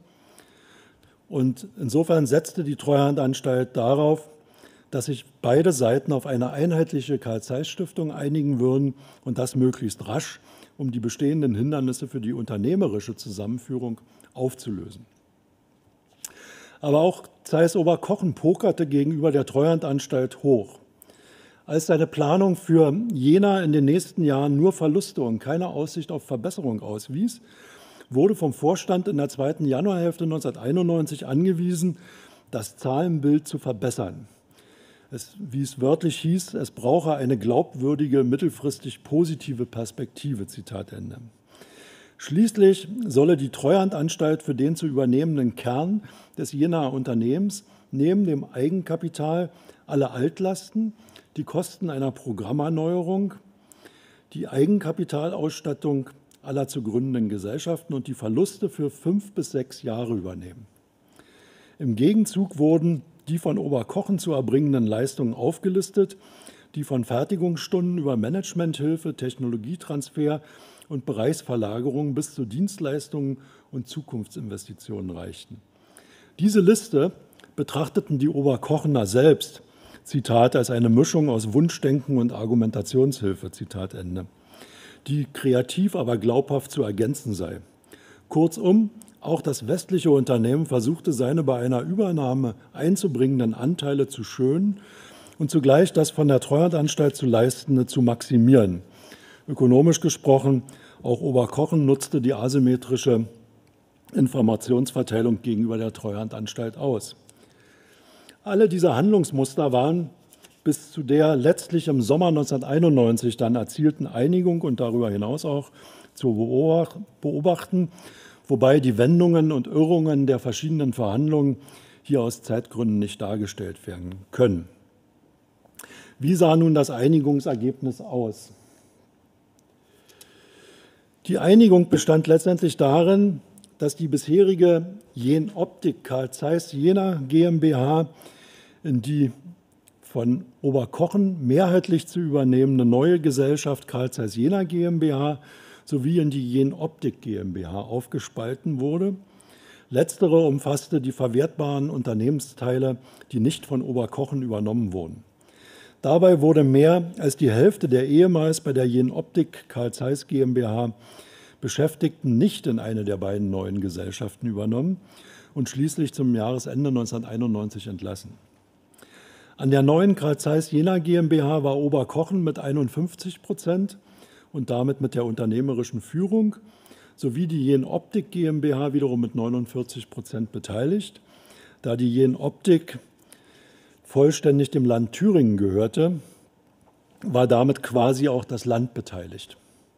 Und insofern setzte die Treuhandanstalt darauf, dass sich beide Seiten auf eine einheitliche Carl-Zeiss-Stiftung einigen würden und das möglichst rasch, um die bestehenden Hindernisse für die unternehmerische Zusammenführung aufzulösen. Aber auch Zeiss Oberkochen pokerte gegenüber der Treuhandanstalt hoch. Als seine Planung für Jena in den nächsten Jahren nur Verluste und keine Aussicht auf Verbesserung auswies, wurde vom Vorstand in der zweiten Januarhälfte neunzehnhunderteinundneunzig angewiesen, das Zahlenbild zu verbessern. Es, wie es wörtlich hieß, es brauche eine glaubwürdige, mittelfristig positive Perspektive, Zitat Ende. Schließlich solle die Treuhandanstalt für den zu übernehmenden Kern des Jenaer Unternehmens neben dem Eigenkapital alle Altlasten, die Kosten einer Programmerneuerung, die Eigenkapitalausstattung aller zu gründenden Gesellschaften und die Verluste für fünf bis sechs Jahre übernehmen. Im Gegenzug wurden die von Oberkochen zu erbringenden Leistungen aufgelistet, die von Fertigungsstunden über Managementhilfe, Technologietransfer und Bereichsverlagerung bis zu Dienstleistungen und Zukunftsinvestitionen reichten. Diese Liste betrachteten die Oberkochener selbst, Zitat, als eine Mischung aus Wunschdenken und Argumentationshilfe, Zitat Ende, die kreativ, aber glaubhaft zu ergänzen sei. Kurzum, auch das westliche Unternehmen versuchte, seine bei einer Übernahme einzubringenden Anteile zu schönen und zugleich das von der Treuhandanstalt zu leistende zu maximieren. Ökonomisch gesprochen, auch Oberkochen nutzte die asymmetrische Informationsverteilung gegenüber der Treuhandanstalt aus. Alle diese Handlungsmuster waren bis zu der letztlich im Sommer neunzehnhunderteinundneunzig dann erzielten Einigung und darüber hinaus auch zu beobachten, wobei die Wendungen und Irrungen der verschiedenen Verhandlungen hier aus Zeitgründen nicht dargestellt werden können. Wie sah nun das Einigungsergebnis aus? Die Einigung bestand letztendlich darin, dass die bisherige Jenoptik Carl Zeiss Jena GmbH in die von Oberkochen mehrheitlich zu übernehmende neue Gesellschaft Carl Zeiss Jena GmbH sowie in die Jenoptik GmbH aufgespalten wurde. Letztere umfasste die verwertbaren Unternehmensteile, die nicht von Oberkochen übernommen wurden. Dabei wurde mehr als die Hälfte der ehemals bei der Jenoptik Carl Zeiss GmbH Beschäftigten nicht in eine der beiden neuen Gesellschaften übernommen und schließlich zum Jahresende neunzehnhunderteinundneunzig entlassen. An der neuen Carl Zeiss Jena GmbH war Oberkochen mit einundfünfzig Prozent und damit mit der unternehmerischen Führung sowie die Jenoptik GmbH wiederum mit neunundvierzig Prozent beteiligt. Da die Jenoptik vollständig dem Land Thüringen gehörte, war damit quasi auch das Land beteiligt.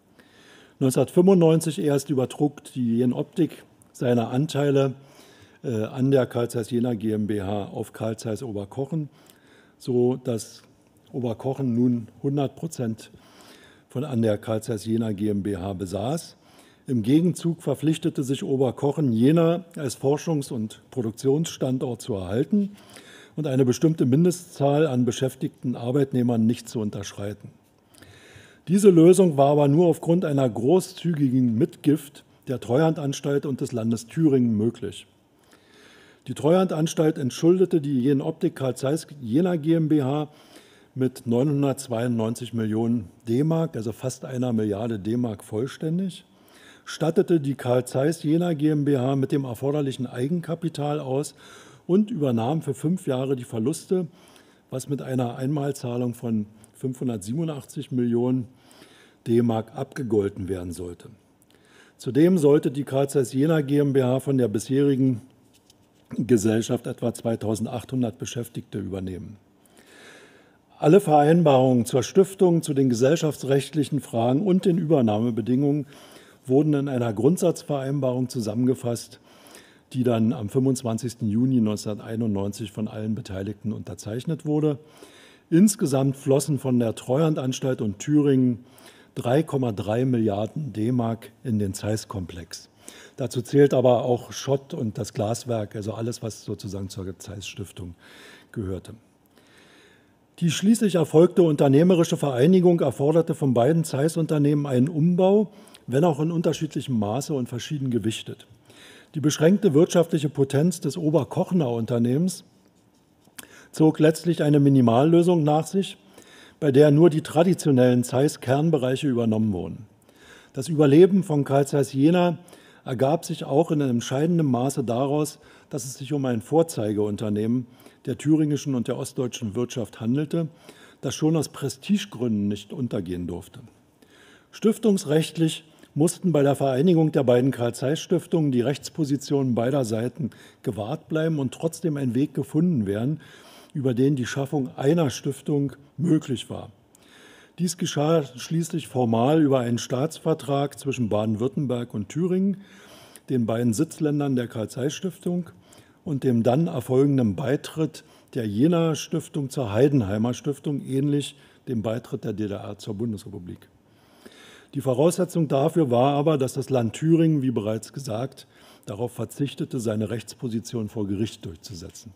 neunzehnhundertfünfundneunzig erst übertrug die Jenoptik seine Anteile äh, an der Carl Zeiss Jena GmbH auf Carl Zeiss Oberkochen, so dass Oberkochen nun hundert Prozent von an der Carl Zeiss Jena GmbH besaß. Im Gegenzug verpflichtete sich Oberkochen, Jena als Forschungs- und Produktionsstandort zu erhalten und eine bestimmte Mindestzahl an beschäftigten Arbeitnehmern nicht zu unterschreiten. Diese Lösung war aber nur aufgrund einer großzügigen Mitgift der Treuhandanstalt und des Landes Thüringen möglich. Die Treuhandanstalt entschuldete die Jenoptik Carl Zeiss Jena GmbH mit neunhundertzweiundneunzig Millionen D-Mark, also fast einer Milliarde D-Mark vollständig, stattete die Carl Zeiss Jena GmbH mit dem erforderlichen Eigenkapital aus und übernahm für fünf Jahre die Verluste, was mit einer Einmalzahlung von fünfhundertsiebenundachtzig Millionen D-Mark abgegolten werden sollte. Zudem sollte die Carl Zeiss Jena GmbH von der bisherigen Gesellschaft etwa zweitausendachthundert Beschäftigte übernehmen. Alle Vereinbarungen zur Stiftung, zu den gesellschaftsrechtlichen Fragen und den Übernahmebedingungen wurden in einer Grundsatzvereinbarung zusammengefasst, die dann am fünfundzwanzigsten Juni neunzehnhunderteinundneunzig von allen Beteiligten unterzeichnet wurde. Insgesamt flossen von der Treuhandanstalt und Thüringen drei Komma drei Milliarden D-Mark in den Zeiss-Komplex. Dazu zählt aber auch Schott und das Glaswerk, also alles, was sozusagen zur Zeiss-Stiftung gehörte. Die schließlich erfolgte unternehmerische Vereinigung erforderte von beiden Zeiss-Unternehmen einen Umbau, wenn auch in unterschiedlichem Maße und verschieden gewichtet. Die beschränkte wirtschaftliche Potenz des Oberkochener Unternehmens zog letztlich eine Minimallösung nach sich, bei der nur die traditionellen Zeiss-Kernbereiche übernommen wurden. Das Überleben von Carl Zeiss Jena ergab sich auch in entscheidendem Maße daraus, dass es sich um ein Vorzeigeunternehmen der thüringischen und der ostdeutschen Wirtschaft handelte, das schon aus Prestigegründen nicht untergehen durfte. Stiftungsrechtlich mussten bei der Vereinigung der beiden Carl-Zeiss-Stiftungen die Rechtspositionen beider Seiten gewahrt bleiben und trotzdem ein Weg gefunden werden, über den die Schaffung einer Stiftung möglich war. Dies geschah schließlich formal über einen Staatsvertrag zwischen Baden-Württemberg und Thüringen, den beiden Sitzländern der Carl-Zeiss-Stiftung, und dem dann erfolgenden Beitritt der Jenaer Stiftung zur Heidenheimer Stiftung, ähnlich dem Beitritt der D D R zur Bundesrepublik. Die Voraussetzung dafür war aber, dass das Land Thüringen, wie bereits gesagt, darauf verzichtete, seine Rechtsposition vor Gericht durchzusetzen.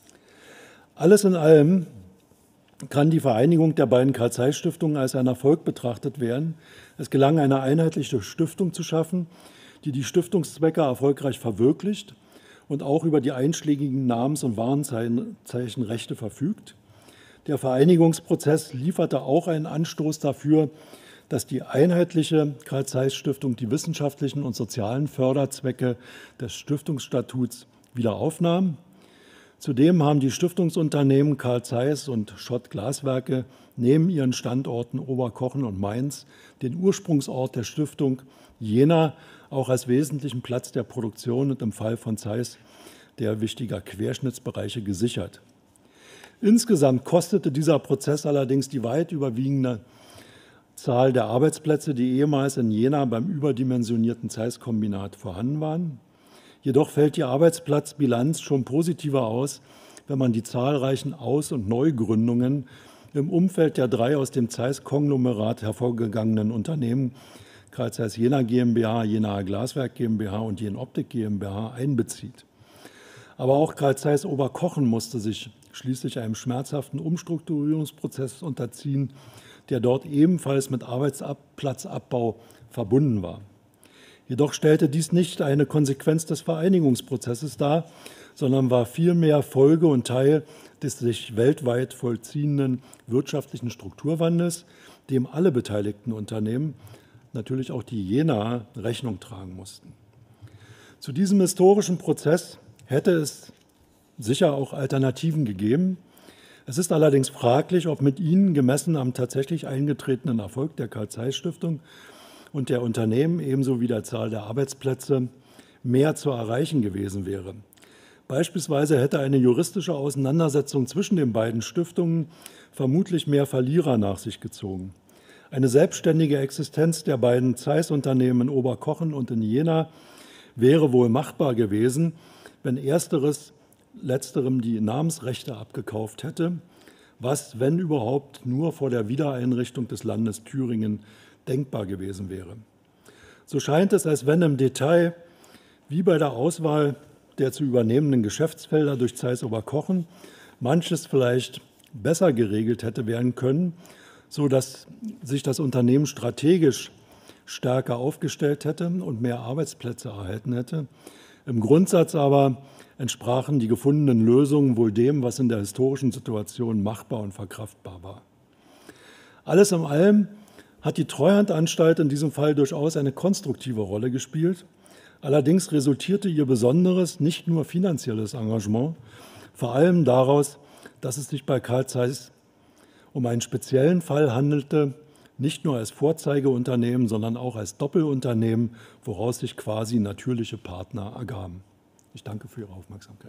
Alles in allem kann die Vereinigung der beiden Carl-Zeiss-Stiftungen als ein Erfolg betrachtet werden. Es gelang, eine einheitliche Stiftung zu schaffen, die die Stiftungszwecke erfolgreich verwirklicht und auch über die einschlägigen Namens- und Warenzeichenrechte verfügt. Der Vereinigungsprozess lieferte auch einen Anstoß dafür, dass die einheitliche Carl-Zeiss-Stiftung die wissenschaftlichen und sozialen Förderzwecke des Stiftungsstatuts wieder aufnahm. Zudem haben die Stiftungsunternehmen Carl Zeiss und Schott Glaswerke neben ihren Standorten Oberkochen und Mainz den Ursprungsort der Stiftung Jena auch als wesentlichen Platz der Produktion und im Fall von Zeiss der wichtiger Querschnittsbereiche gesichert. Insgesamt kostete dieser Prozess allerdings die weit überwiegende Zahl der Arbeitsplätze, die ehemals in Jena beim überdimensionierten Zeiss-Kombinat vorhanden waren. Jedoch fällt die Arbeitsplatzbilanz schon positiver aus, wenn man die zahlreichen Aus- und Neugründungen im Umfeld der drei aus dem Zeiss-Konglomerat hervorgegangenen Unternehmen Carl Zeiss Jena GmbH, Jenaer Glaswerk GmbH und Jenoptik GmbH einbezieht. Aber auch Carl Zeiss Oberkochen musste sich schließlich einem schmerzhaften Umstrukturierungsprozess unterziehen, der dort ebenfalls mit Arbeitsplatzabbau verbunden war. Jedoch stellte dies nicht eine Konsequenz des Vereinigungsprozesses dar, sondern war vielmehr Folge und Teil des sich weltweit vollziehenden wirtschaftlichen Strukturwandels, dem alle beteiligten Unternehmen, natürlich auch die Jenaer, Rechnung tragen mussten. Zu diesem historischen Prozess hätte es sicher auch Alternativen gegeben. Es ist allerdings fraglich, ob mit ihnen, gemessen am tatsächlich eingetretenen Erfolg der Carl-Zeiss-Stiftung und der Unternehmen ebenso wie der Zahl der Arbeitsplätze, mehr zu erreichen gewesen wäre. Beispielsweise hätte eine juristische Auseinandersetzung zwischen den beiden Stiftungen vermutlich mehr Verlierer nach sich gezogen. Eine selbstständige Existenz der beiden Zeiss-Unternehmen in Oberkochen und in Jena wäre wohl machbar gewesen, wenn ersteres letzterem die Namensrechte abgekauft hätte, was, wenn überhaupt, nur vor der Wiedereinrichtung des Landes Thüringen denkbar gewesen wäre. So scheint es, als wenn im Detail, wie bei der Auswahl der zu übernehmenden Geschäftsfelder durch Zeiss Oberkochen, manches vielleicht besser geregelt hätte werden können, sodass sich das Unternehmen strategisch stärker aufgestellt hätte und mehr Arbeitsplätze erhalten hätte. Im Grundsatz aber entsprachen die gefundenen Lösungen wohl dem, was in der historischen Situation machbar und verkraftbar war. Alles in allem hat die Treuhandanstalt in diesem Fall durchaus eine konstruktive Rolle gespielt. Allerdings resultierte ihr besonderes, nicht nur finanzielles Engagement, vor allem daraus, dass es sich bei Carl Zeiss um einen speziellen Fall handelte, nicht nur als Vorzeigeunternehmen, sondern auch als Doppelunternehmen, woraus sich quasi natürliche Partner ergaben. Ich danke für Ihre Aufmerksamkeit.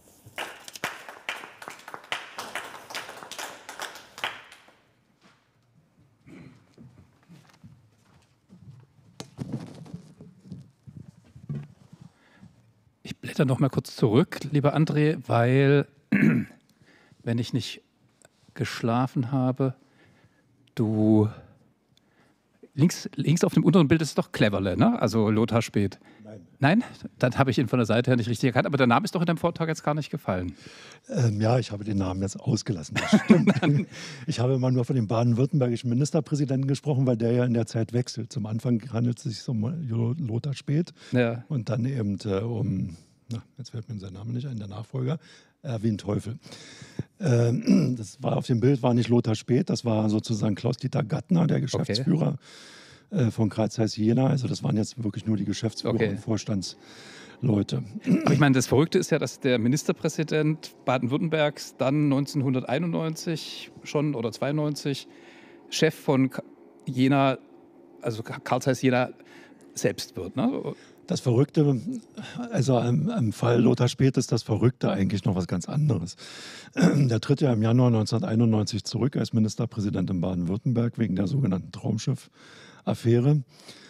Ich blätter noch mal kurz zurück, lieber André, weil, wenn ich nicht geschlafen habe, du links, links auf dem unteren Bild ist doch Cleverle, ne? Also Lothar Späth. Nein. Nein? Dann habe ich ihn von der Seite her nicht richtig erkannt, aber der Name ist doch in deinem Vortrag jetzt gar nicht gefallen. Ähm, ja, ich habe den Namen jetzt ausgelassen. Das stimmt. Ich habe immer nur von dem baden-württembergischen Ministerpräsidenten gesprochen, weil der ja in der Zeit wechselt. Zum Anfang handelt es sich um Lothar Späth Ja. und dann eben äh, um, na, jetzt fällt mir sein Name nicht ein, der Nachfolger, Erwin Teufel. Ähm, das war auf dem Bild war nicht Lothar Späth, das war sozusagen Klaus-Dieter Gattner, der Geschäftsführer okay. äh, von Carl Zeiss Jena. Also das waren jetzt wirklich nur die Geschäftsführer okay. und Vorstandsleute. Aber ich meine, das Verrückte ist ja, dass der Ministerpräsident Baden-Württembergs dann neunzehnhunderteinundneunzig schon oder zweiundneunzig Chef von Jena, also Carl Zeiss Jena selbst wird, ne? Das Verrückte, also am, am Fall Lothar Späth ist das Verrückte eigentlich noch was ganz anderes. Der tritt ja im Januar neunzehnhunderteinundneunzig zurück als Ministerpräsident in Baden-Württemberg wegen der sogenannten Traumschiff-Affäre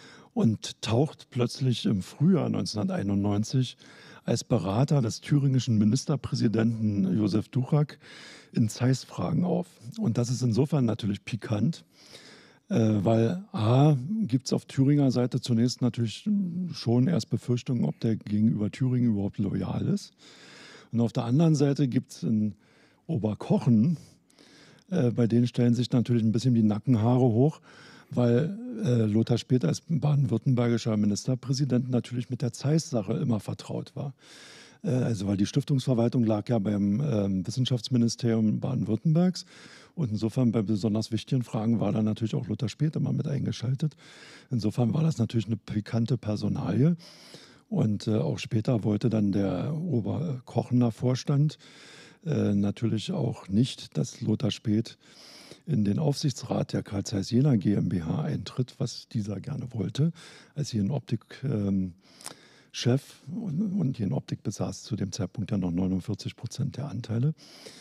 und taucht plötzlich im Frühjahr neunzehnhunderteinundneunzig als Berater des thüringischen Ministerpräsidenten Josef Duchak in Zeiss-Fragen auf. Und das ist insofern natürlich pikant, Äh, weil A, gibt es auf Thüringer Seite zunächst natürlich schon erst Befürchtungen, ob der gegenüber Thüringen überhaupt loyal ist. Und auf der anderen Seite gibt es in Oberkochen, äh, bei denen stellen sich natürlich ein bisschen die Nackenhaare hoch, weil äh, Lothar Späth als baden-württembergischer Ministerpräsident natürlich mit der Zeiss-Sache immer vertraut war. Äh, also weil die Stiftungsverwaltung lag ja beim äh, Wissenschaftsministerium Baden-Württembergs. Und insofern bei besonders wichtigen Fragen war da natürlich auch Lothar Späth immer mit eingeschaltet. Insofern war das natürlich eine pikante Personalie. Und äh, auch später wollte dann der Oberkochener Vorstand äh, natürlich auch nicht, dass Lothar Späth in den Aufsichtsrat der Carl Zeiss Jena GmbH eintritt, was dieser gerne wollte, als Jenoptik ähm, Chef. Und, und Jenoptik besaß zu dem Zeitpunkt ja noch neunundvierzig Prozent der Anteile.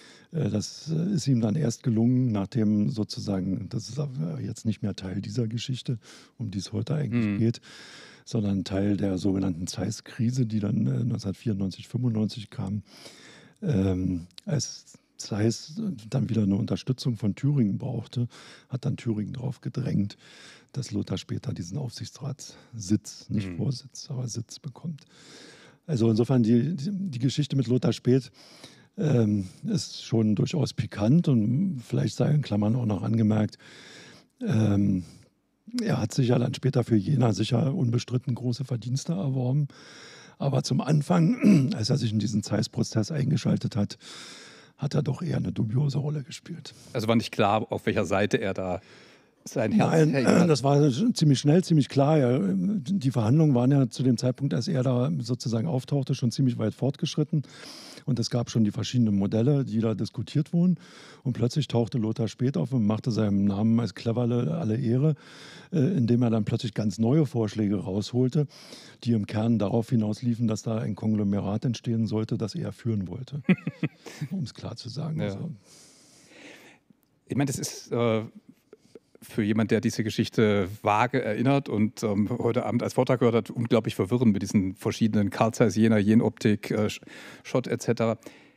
Das ist ihm dann erst gelungen, nachdem sozusagen, das ist jetzt nicht mehr Teil dieser Geschichte, um die es heute eigentlich mhm. geht, sondern Teil der sogenannten Zeiss-Krise, die dann neunzehnhundertvierundneunzig, fünfundneunzig kam, ähm, als Zeiss dann wieder eine Unterstützung von Thüringen brauchte, hat dann Thüringen darauf gedrängt, dass Lothar später diesen Aufsichtsratssitz, nicht mhm. Vorsitz, aber Sitz bekommt. Also insofern die, die, die Geschichte mit Lothar Späth Ähm, ist schon durchaus pikant und vielleicht sei in Klammern auch noch angemerkt, ähm, er hat sich ja dann später für Jena sicher unbestritten große Verdienste erworben. Aber zum Anfang, als er sich in diesen Zeiss-Prozess eingeschaltet hat, hat er doch eher eine dubiose Rolle gespielt. Also war nicht klar, auf welcher Seite er da sein Herz Nein, hängt. Das war ziemlich schnell, ziemlich klar. Ja, die Verhandlungen waren ja zu dem Zeitpunkt, als er da sozusagen auftauchte, schon ziemlich weit fortgeschritten. Und es gab schon die verschiedenen Modelle, die da diskutiert wurden. Und plötzlich tauchte Lothar Späth auf und machte seinem Namen als Cleverle alle Ehre, äh, indem er dann plötzlich ganz neue Vorschläge rausholte, die im Kern darauf hinausliefen, dass da ein Konglomerat entstehen sollte, das er führen wollte. Um es klar zu sagen. Ja. Also. Ich meine, das ist äh, für jemand, der diese Geschichte vage erinnert und ähm, heute Abend als Vortrag gehört hat, unglaublich verwirrend mit diesen verschiedenen Carl Zeiss Jena, Jenoptik, äh, Schott et cetera.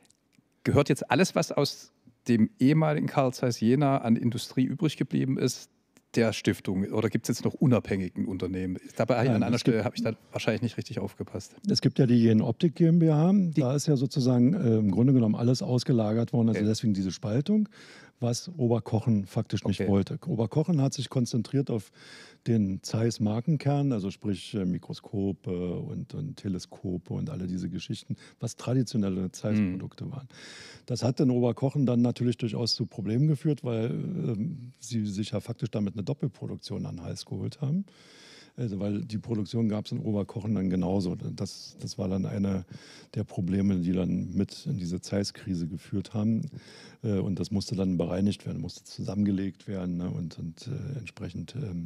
Gehört jetzt alles, was aus dem ehemaligen Carl Zeiss Jena an Industrie übrig geblieben ist, der Stiftung? Oder gibt es jetzt noch unabhängigen Unternehmen? Dabei Nein, an einer Stelle habe ich da wahrscheinlich nicht richtig aufgepasst. Es gibt ja die Jenoptik GmbH. Die da ist ja sozusagen äh, im Grunde genommen alles ausgelagert worden. Also okay. Deswegen diese Spaltung, was Oberkochen faktisch nicht okay. wollte. Oberkochen hat sich konzentriert auf den Zeiss-Markenkern, also sprich äh, Mikroskope und, und Teleskope und alle diese Geschichten, was traditionelle Zeiss-Produkte mhm. waren. Das hat in Oberkochen dann natürlich durchaus zu Problemen geführt, weil äh, sie sich ja faktisch damit eine Doppelproduktion an den Hals geholt haben. Also, weil die Produktion gab es in Oberkochen dann genauso. Das, das war dann eine der Probleme, die dann mit in diese Zeiss-Krise geführt haben. Äh, und das musste dann bereinigt werden, musste zusammengelegt werden, ne, und, und äh, entsprechend ähm,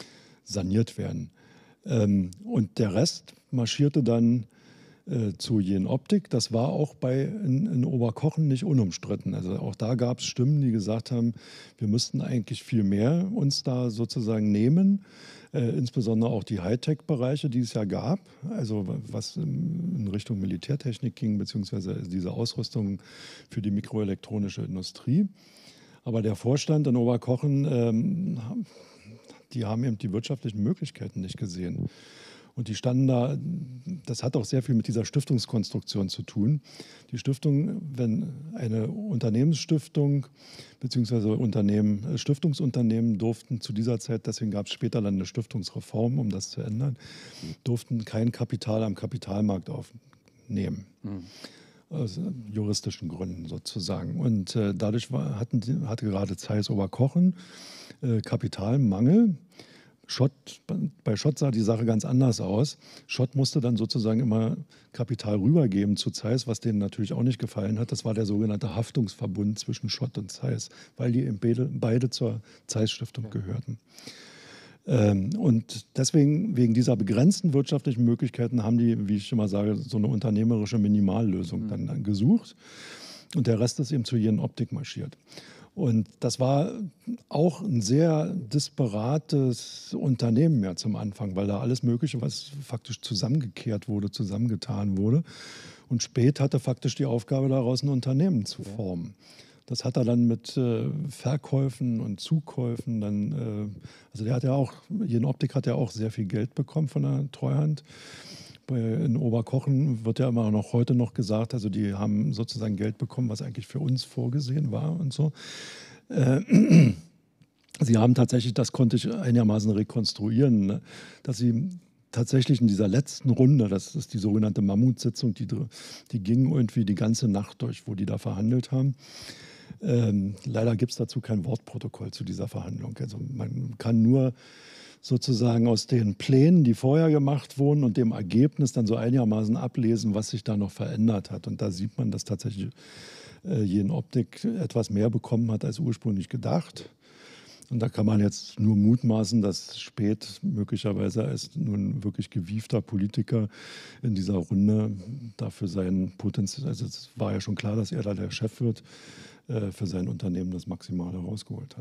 saniert werden. Ähm, und der Rest marschierte dann äh, zu Jenoptik. Das war auch bei in, in Oberkochen nicht unumstritten. Also auch da gab es Stimmen, die gesagt haben, wir müssten eigentlich viel mehr uns da sozusagen nehmen. Äh, insbesondere auch die Hightech-Bereiche, die es ja gab, also was in Richtung Militärtechnik ging, beziehungsweise diese Ausrüstung für die mikroelektronische Industrie. Aber der Vorstand in Oberkochen, ähm, die haben eben die wirtschaftlichen Möglichkeiten nicht gesehen. Und die standen da, das hat auch sehr viel mit dieser Stiftungskonstruktion zu tun. Die Stiftung, wenn eine Unternehmensstiftung bzw. Unternehmen, Stiftungsunternehmen durften zu dieser Zeit, deswegen gab es später dann eine Stiftungsreform, um das zu ändern, durften kein Kapital am Kapitalmarkt aufnehmen. Mhm. Aus juristischen Gründen sozusagen. Und äh, dadurch war, hatten, hatte gerade Zeiss Oberkochen äh, Kapitalmangel. Schott, bei Schott sah die Sache ganz anders aus. Schott musste dann sozusagen immer Kapital rübergeben zu Zeiss, was denen natürlich auch nicht gefallen hat. Das war der sogenannte Haftungsverbund zwischen Schott und Zeiss, weil die beide, beide zur Zeiss-Stiftung gehörten. Ähm, und deswegen, wegen dieser begrenzten wirtschaftlichen Möglichkeiten, haben die, wie ich immer sage, so eine unternehmerische Minimallösung mhm. dann, dann gesucht. Und der Rest ist eben zu Jenoptik marschiert. Und das war auch ein sehr disparates Unternehmen ja zum Anfang, weil da alles Mögliche, was faktisch zusammengekehrt wurde, zusammengetan wurde. Und Späth hatte faktisch die Aufgabe, daraus ein Unternehmen zu formen. Das hat er dann mit äh, Verkäufen und Zukäufen dann, äh, also der hat ja auch, Jenoptik hat ja auch sehr viel Geld bekommen von der Treuhand. Bei, in Oberkochen wird ja immer noch heute noch gesagt, also die haben sozusagen Geld bekommen, was eigentlich für uns vorgesehen war und so. Äh, sie haben tatsächlich, das konnte ich einigermaßen rekonstruieren, ne, dass sie tatsächlich in dieser letzten Runde, das ist die sogenannte Mammutsitzung, die, die ging irgendwie die ganze Nacht durch, wo die da verhandelt haben. Ähm, leider gibt es dazu kein Wortprotokoll zu dieser Verhandlung. Also man kann nur sozusagen aus den Plänen, die vorher gemacht wurden und dem Ergebnis dann so einigermaßen ablesen, was sich da noch verändert hat. Und da sieht man, dass tatsächlich äh, Jenoptik etwas mehr bekommen hat als ursprünglich gedacht. Und da kann man jetzt nur mutmaßen, dass Späth möglicherweise als nun wirklich gewiefter Politiker in dieser Runde dafür sein Potenzial, also es war ja schon klar, dass er da der Chef wird, äh, für sein Unternehmen das Maximale rausgeholt hat.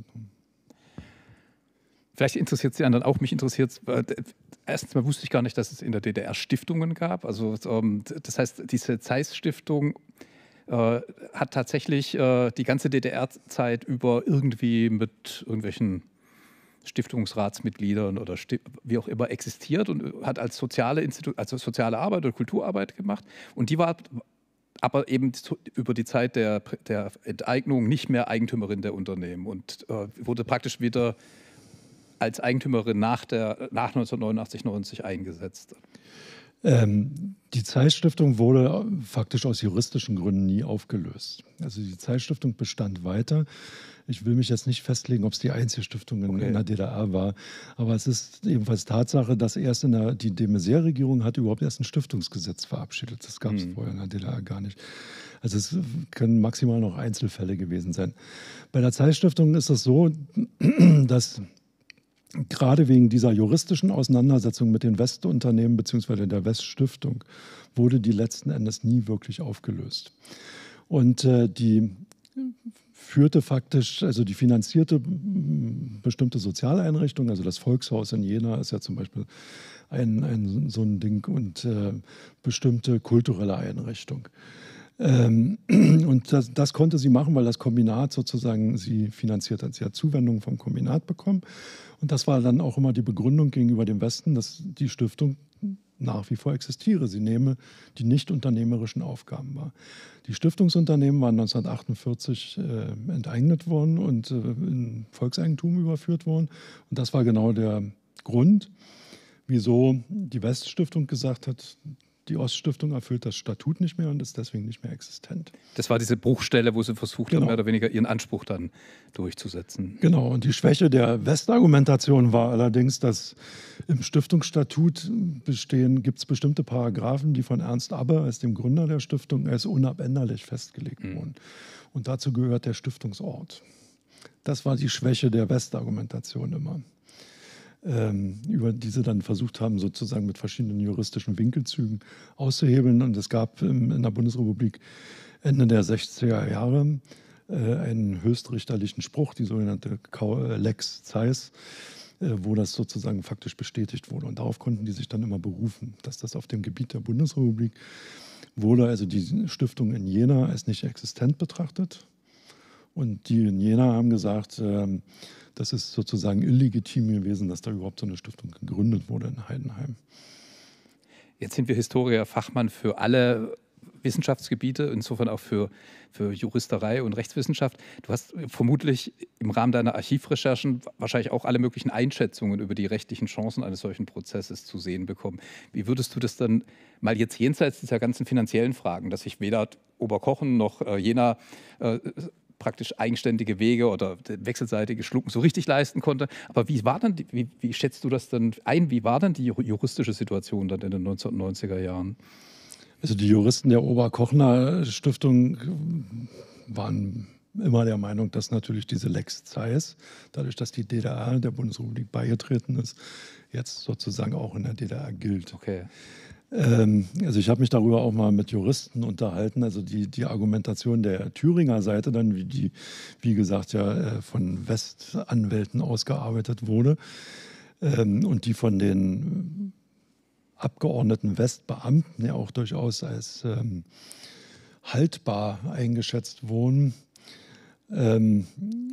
Vielleicht interessiert es die anderen auch, mich interessiert es. Erstens mal wusste ich gar nicht, dass es in der D D R Stiftungen gab. Also das heißt, diese Zeiss-Stiftung äh, hat tatsächlich äh, die ganze D D R-Zeit über irgendwie mit irgendwelchen Stiftungsratsmitgliedern oder Sti wie auch immer existiert und hat als soziale Institu also soziale Arbeit oder Kulturarbeit gemacht. Und die war aber eben über die Zeit der, der Enteignung nicht mehr Eigentümerin der Unternehmen und äh, wurde praktisch wieder als Eigentümerin nach, der, nach neunzehnhundertneunundachtzig, neunzig eingesetzt? Ähm, die Zeiss-Stiftung wurde faktisch aus juristischen Gründen nie aufgelöst. Also die Zeiss-Stiftung bestand weiter. Ich will mich jetzt nicht festlegen, ob es die einzige Stiftung in, okay. in der D D R war. Aber es ist ebenfalls Tatsache, dass erst in der, die de Maizière-Regierung hat überhaupt erst ein Stiftungsgesetz verabschiedet. Das gab es hm. vorher in der D D R gar nicht. Also es können maximal noch Einzelfälle gewesen sein. Bei der Zeiss-Stiftung ist es so, dass gerade wegen dieser juristischen Auseinandersetzung mit den Westunternehmen bzw. der Weststiftung wurde die letzten Endes nie wirklich aufgelöst. Und äh, die führte faktisch, also die finanzierte bestimmte Sozialeinrichtungen, also das Volkshaus in Jena ist ja zum Beispiel ein, ein so ein Ding und äh, bestimmte kulturelle Einrichtungen. Ähm, und das, das konnte sie machen, weil das Kombinat sozusagen sie finanziert hat. Sie hat Zuwendungen vom Kombinat bekommen. Und das war dann auch immer die Begründung gegenüber dem Westen, dass die Stiftung nach wie vor existiere. Sie nehme die nicht unternehmerischen Aufgaben wahr. Die Stiftungsunternehmen waren neunzehnhundertachtundvierzig äh, enteignet worden und äh, in Volkseigentum überführt worden. Und das war genau der Grund, wieso die Weststiftung gesagt hat, die Oststiftung erfüllt das Statut nicht mehr und ist deswegen nicht mehr existent. Das war diese Bruchstelle, wo sie versucht genau. haben, mehr oder weniger ihren Anspruch dann durchzusetzen. Genau, und die Schwäche der Westargumentation war allerdings, dass im Stiftungsstatut bestehen, gibt es bestimmte Paragraphen, die von Ernst Abbe als dem Gründer der Stiftung als unabänderlich festgelegt mhm. wurden. Und dazu gehört der Stiftungsort. Das war die Schwäche der Westargumentation immer. Ähm, über die sie dann versucht haben, sozusagen mit verschiedenen juristischen Winkelzügen auszuhebeln. Und es gab ähm, in der Bundesrepublik Ende der sechziger Jahre äh, einen höchstrichterlichen Spruch, die sogenannte Lex Zeiss, äh, wo das sozusagen faktisch bestätigt wurde. Und darauf konnten die sich dann immer berufen, dass das auf dem Gebiet der Bundesrepublik wurde, also die Stiftung in Jena als nicht existent betrachtet. Und die in Jena haben gesagt, äh, das ist sozusagen illegitim gewesen, dass da überhaupt so eine Stiftung gegründet wurde in Heidenheim. Jetzt sind wir Historiker-Fachmann für alle Wissenschaftsgebiete, insofern auch für, für Juristerei und Rechtswissenschaft. Du hast vermutlich im Rahmen deiner Archivrecherchen wahrscheinlich auch alle möglichen Einschätzungen über die rechtlichen Chancen eines solchen Prozesses zu sehen bekommen. Wie würdest du das dann mal jetzt jenseits dieser ganzen finanziellen Fragen, dass sich weder Oberkochen noch äh, Jena äh, praktisch eigenständige Wege oder wechselseitige Schlucken so richtig leisten konnte. Aber wie war dann, die, wie, wie schätzt du das dann ein? Wie war dann die juristische Situation dann in den neunzehnhundertneunziger Jahren? Also die Juristen der Oberkochner Stiftung waren immer der Meinung, dass natürlich diese Lex Zeiss, dadurch, dass die D D R der Bundesrepublik beigetreten ist, jetzt sozusagen auch in der D D R gilt. Okay. Ähm, also ich habe mich darüber auch mal mit Juristen unterhalten. Also die, die Argumentation der Thüringer Seite dann, wie die, wie gesagt, ja von Westanwälten ausgearbeitet wurde ähm, und die von den Abgeordneten Westbeamten ja auch durchaus als ähm, haltbar eingeschätzt wurden, ähm,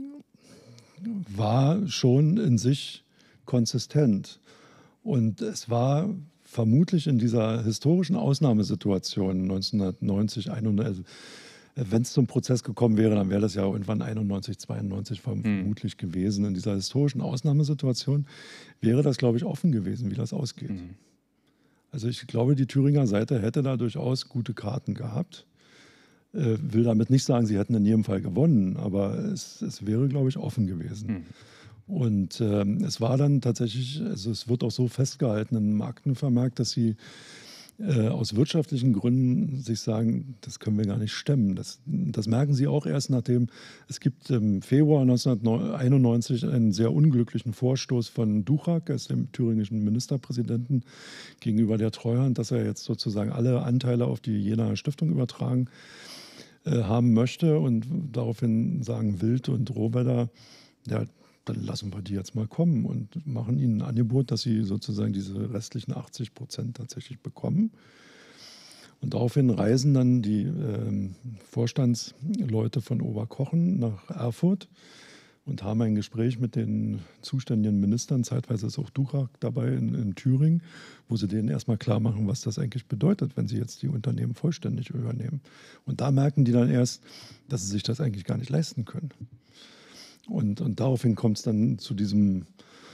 war schon in sich konsistent. Und es war vermutlich in dieser historischen Ausnahmesituation neunzehnhundertneunzig, einundneunzig, also wenn es zum Prozess gekommen wäre, dann wäre das ja irgendwann einundneunzig, zweiundneunzig vermutlich mhm. gewesen. In dieser historischen Ausnahmesituation wäre das, glaube ich, offen gewesen, wie das ausgeht. Mhm. Also ich glaube, die Thüringer Seite hätte da durchaus gute Karten gehabt. Äh, will damit nicht sagen, sie hätten in jedem Fall gewonnen, aber es, es wäre, glaube ich, offen gewesen. Mhm. Und ähm, es war dann tatsächlich, also es wird auch so festgehalten im Aktenvermerk, dass sie äh, aus wirtschaftlichen Gründen sich sagen, das können wir gar nicht stemmen. Das, das merken sie auch erst nachdem, es gibt im Februar neunzehnhunderteinundneunzig einen sehr unglücklichen Vorstoß von Duchak, als dem thüringischen Ministerpräsidenten, gegenüber der Treuhand, dass er jetzt sozusagen alle Anteile auf die Jenaer Stiftung übertragen äh, haben möchte. Und daraufhin sagen Wild und Rohwedder, ja, dann lassen wir die jetzt mal kommen und machen ihnen ein Angebot, dass sie sozusagen diese restlichen achtzig Prozent tatsächlich bekommen. Und daraufhin reisen dann die äh, Vorstandsleute von Oberkochen nach Erfurt und haben ein Gespräch mit den zuständigen Ministern, zeitweise ist auch Duchak dabei in, in Thüringen, wo sie denen erstmal klar machen, was das eigentlich bedeutet, wenn sie jetzt die Unternehmen vollständig übernehmen. Und da merken die dann erst, dass sie sich das eigentlich gar nicht leisten können. Und, und daraufhin kommt es dann zu diesem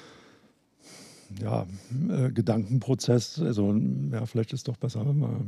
ja, äh, Gedankenprozess. Also, ja, vielleicht ist es doch besser, wenn wir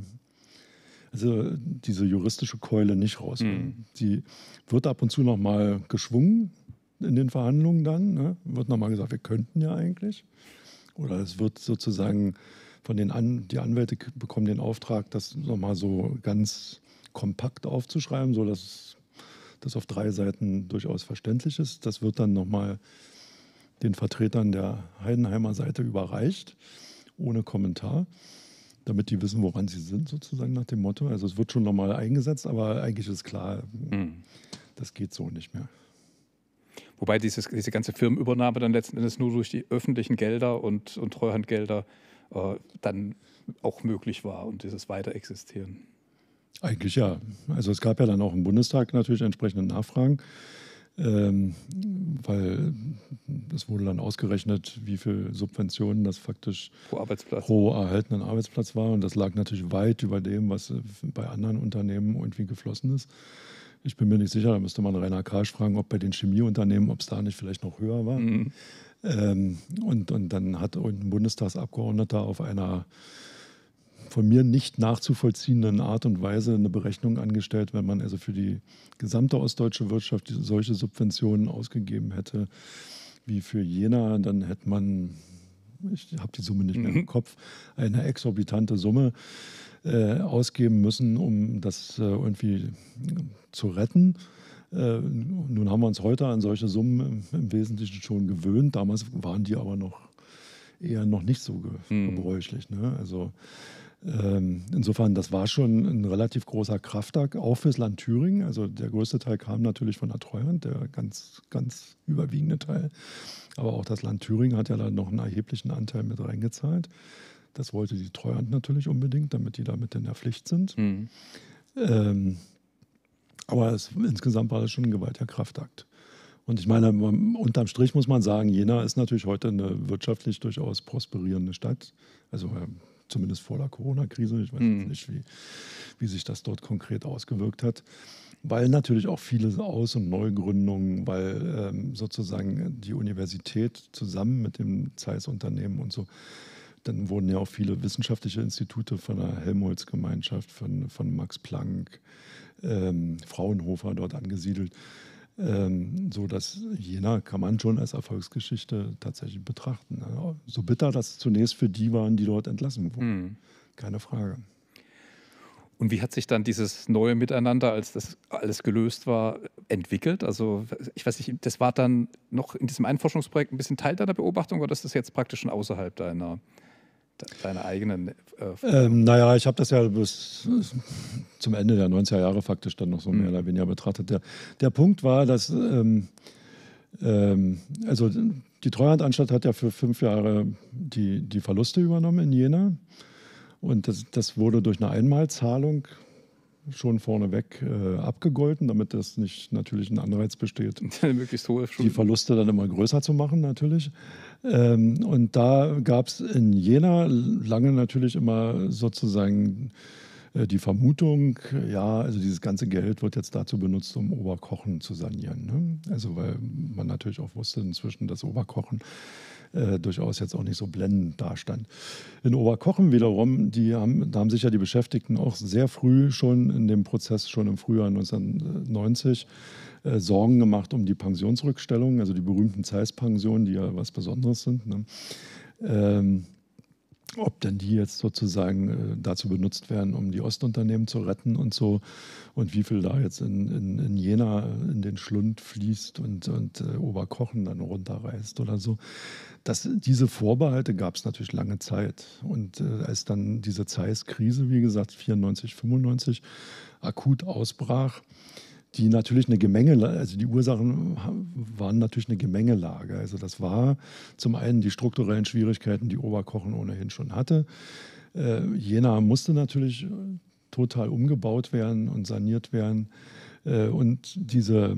also diese juristische Keule nicht rausnehmen. Mhm. Die wird ab und zu noch mal geschwungen in den Verhandlungen dann. Ne? Wird noch mal gesagt, wir könnten ja eigentlich. Oder es wird sozusagen von den An die Anwälte bekommen den Auftrag, das noch mal so ganz kompakt aufzuschreiben, sodass das auf drei Seiten durchaus verständlich ist. Das wird dann nochmal den Vertretern der Heidenheimer Seite überreicht, ohne Kommentar, damit die wissen, woran sie sind, sozusagen nach dem Motto. Also es wird schon nochmal eingesetzt, aber eigentlich ist klar, mhm. das geht so nicht mehr. Wobei dieses, diese ganze Firmenübernahme dann letzten Endes nur durch die öffentlichen Gelder und, und Treuhandgelder äh, dann auch möglich war und dieses Weiterexistieren. Eigentlich ja. Also es gab ja dann auch im Bundestag natürlich entsprechende Nachfragen, ähm, weil es wurde dann ausgerechnet, wie viel Subventionen das faktisch pro Arbeitsplatz. pro erhaltenen Arbeitsplatz war. Und das lag natürlich weit über dem, was bei anderen Unternehmen irgendwie geflossen ist. Ich bin mir nicht sicher, da müsste man Rainer Karsch fragen, ob bei den Chemieunternehmen, ob es da nicht vielleicht noch höher war. Mhm. Ähm, und, und dann hat ein Bundestagsabgeordneter auf einer von mir nicht nachzuvollziehenden Art und Weise eine Berechnung angestellt, wenn man also für die gesamte ostdeutsche Wirtschaft solche Subventionen ausgegeben hätte wie für Jena, dann hätte man, ich habe die Summe nicht mehr im Kopf, eine exorbitante Summe äh, ausgeben müssen, um das äh, irgendwie zu retten. Äh, nun haben wir uns heute an solche Summen im, im Wesentlichen schon gewöhnt. Damals waren die aber noch eher noch nicht so ge mhm. gebräuchlich. Ne? Also ähm, insofern, das war schon ein relativ großer Kraftakt, auch fürs Land Thüringen. Also der größte Teil kam natürlich von der Treuhand, der ganz, ganz überwiegende Teil. Aber auch das Land Thüringen hat ja da noch einen erheblichen Anteil mit reingezahlt. Das wollte die Treuhand natürlich unbedingt, damit die damit in der Pflicht sind. Mhm. Ähm, aber es, insgesamt war das schon ein gewaltiger Kraftakt. Und ich meine, unterm Strich muss man sagen, Jena ist natürlich heute eine wirtschaftlich durchaus prosperierende Stadt. Also äh, zumindest vor der Corona-Krise. Ich weiß mhm. nicht, wie, wie sich das dort konkret ausgewirkt hat. Weil natürlich auch viele Aus- und Neugründungen, weil ähm, sozusagen die Universität zusammen mit dem Zeiss-Unternehmen und so, dann wurden ja auch viele wissenschaftliche Institute von der Helmholtz-Gemeinschaft, von, von Max Planck, ähm, Fraunhofer dort angesiedelt. Ähm, so dass Jena kann man schon als Erfolgsgeschichte tatsächlich betrachten. Ne? So bitter das zunächst für die waren, die dort entlassen wurden. Mhm. Keine Frage. Und wie hat sich dann dieses neue Miteinander, als das alles gelöst war, entwickelt? Also ich weiß nicht, das war dann noch in diesem Einforschungsprojekt ein bisschen Teil deiner Beobachtung oder ist das jetzt praktisch schon außerhalb deiner, deiner eigenen? Äh, ähm, naja, ich habe das ja bis zum Ende der neunziger Jahre faktisch dann noch so mehr Mhm. oder weniger betrachtet. Der, der Punkt war, dass ähm, ähm, also die Treuhandanstalt hat ja für fünf Jahre die, die Verluste übernommen in Jena. Und das, das wurde durch eine Einmalzahlung schon vorneweg äh, abgegolten, damit das nicht natürlich ein Anreiz besteht, möglichst hohe Schulden. die Verluste dann immer größer zu machen natürlich. Ähm, und da gab es in Jena lange natürlich immer sozusagen äh, die Vermutung, ja, also dieses ganze Geld wird jetzt dazu benutzt, um Oberkochen zu sanieren. Ne? Also weil man natürlich auch wusste inzwischen, dass Oberkochen Äh, durchaus jetzt auch nicht so blendend dastand. In Oberkochen wiederum, die haben, da haben sich ja die Beschäftigten auch sehr früh schon in dem Prozess, schon im Frühjahr neunzehnhundertneunzig, äh, Sorgen gemacht um die Pensionsrückstellungen, also die berühmten Zeiss-Pensionen, die ja was Besonderes sind. Ne? Ähm, ob denn die jetzt sozusagen äh, dazu benutzt werden, um die Ostunternehmen zu retten und so und wie viel da jetzt in, in, in Jena in den Schlund fließt und, und äh, Oberkochen dann runterreißt oder so. Das, diese Vorbehalte gab es natürlich lange Zeit. Und äh, als dann diese Zeiss-Krise, wie gesagt, vierundneunzig, fünfundneunzig akut ausbrach, die natürlich eine Gemengelage, also die Ursachen waren natürlich eine Gemengelage. Also das war zum einen die strukturellen Schwierigkeiten, die Oberkochen ohnehin schon hatte. Äh, Jena musste natürlich total umgebaut werden und saniert werden. Äh, und diese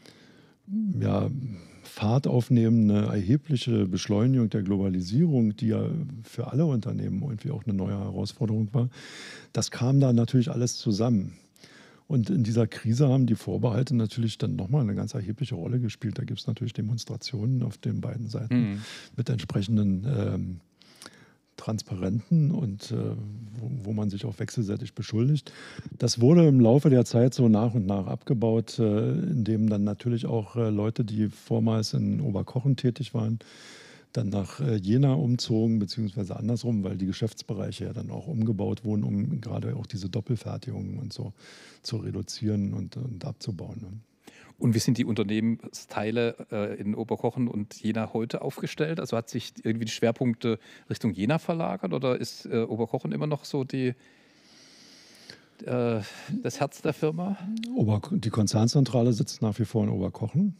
ja, Fahrt aufnehmende erhebliche Beschleunigung der Globalisierung, die ja für alle Unternehmen irgendwie auch eine neue Herausforderung war, das kam da natürlich alles zusammen. Und in dieser Krise haben die Vorbehalte natürlich dann nochmal eine ganz erhebliche Rolle gespielt. Da gibt es natürlich Demonstrationen auf den beiden Seiten Mhm. mit entsprechenden ähm, Transparenten und äh, wo, wo man sich auch wechselseitig beschuldigt. Das wurde im Laufe der Zeit so nach und nach abgebaut, äh, indem dann natürlich auch äh, Leute, die vormals in Oberkochen tätig waren, dann nach äh, Jena umzogen, beziehungsweise andersrum, weil die Geschäftsbereiche ja dann auch umgebaut wurden, um gerade auch diese Doppelfertigungen und so zu reduzieren und, und abzubauen. Ne? Und wie sind die Unternehmensteile äh, in Oberkochen und Jena heute aufgestellt? Also hat sich irgendwie die Schwerpunkte Richtung Jena verlagert oder ist äh, Oberkochen immer noch so die, äh, das Herz der Firma? Ober die Konzernzentrale sitzt nach wie vor in Oberkochen.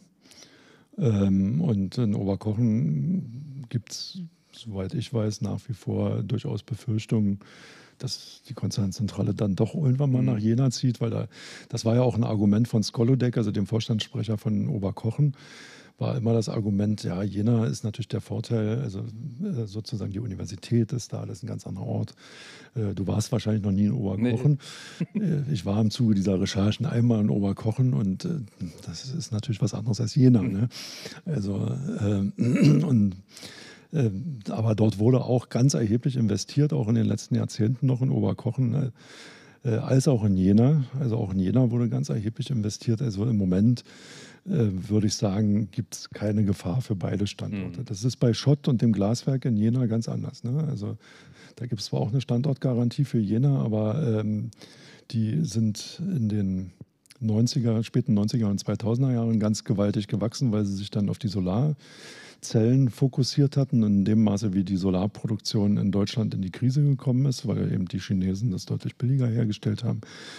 Ähm, und in Oberkochen gibt es, soweit ich weiß, nach wie vor durchaus Befürchtungen, dass die Konzernzentrale dann doch irgendwann mal Mhm. nach Jena zieht, weil da, das war ja auch ein Argument von Skolodek, also dem Vorstandssprecher von Oberkochen, war immer das Argument, ja, Jena ist natürlich der Vorteil, also äh, sozusagen die Universität ist da, das ist ein ganz anderer Ort. Äh, du warst wahrscheinlich noch nie in Oberkochen. Nee. Äh, ich war im Zuge dieser Recherchen einmal in Oberkochen und äh, das ist natürlich was anderes als Jena. Mhm. Ne? Also, äh, und äh, aber dort wurde auch ganz erheblich investiert, auch in den letzten Jahrzehnten noch in Oberkochen, äh, als auch in Jena. Also auch in Jena wurde ganz erheblich investiert. Also im Moment würde ich sagen, gibt es keine Gefahr für beide Standorte. Mhm. Das ist bei Schott und dem Glaswerk in Jena ganz anders. Ne? Also da gibt es zwar auch eine Standortgarantie für Jena, aber ähm, die sind in den neunziger, späten neunziger und zweitausender Jahren ganz gewaltig gewachsen, weil sie sich dann auf die Solarzellen fokussiert hatten. In dem Maße, wie die Solarproduktion in Deutschland in die Krise gekommen ist, weil eben die Chinesen das deutlich billiger hergestellt haben,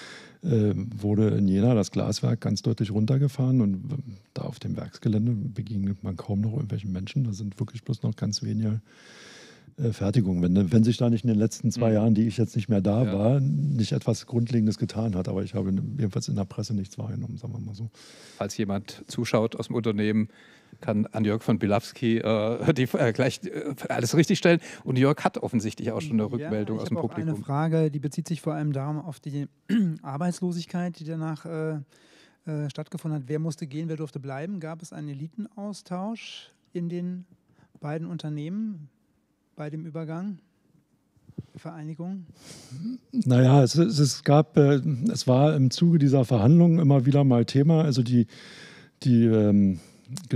wurde in Jena das Glaswerk ganz deutlich runtergefahren und da auf dem Werksgelände begegnet man kaum noch irgendwelchen Menschen. Da sind wirklich bloß noch ganz wenige äh, Fertigungen. Wenn, wenn sich da nicht in den letzten zwei mhm. Jahren, die ich jetzt nicht mehr da ja. war, nicht etwas Grundlegendes getan hat. Aber ich habe jedenfalls in der Presse nichts wahrgenommen, sagen wir mal so. Falls jemand zuschaut aus dem Unternehmen, kann an Jörg von Bilawski äh, die, äh, gleich äh, alles richtigstellen. Und Jörg hat offensichtlich auch schon eine Rückmeldung ja, aus dem Publikum. Ich habe auch eine Frage, die bezieht sich vor allem darum, auf die Arbeitslosigkeit, die danach äh, äh, stattgefunden hat. Wer musste gehen, wer durfte bleiben? Gab es einen Elitenaustausch in den beiden Unternehmen bei dem Übergang? Vereinigung? Naja, es, es, es gab, äh, es war im Zuge dieser Verhandlungen immer wieder mal Thema. Also die, die ähm,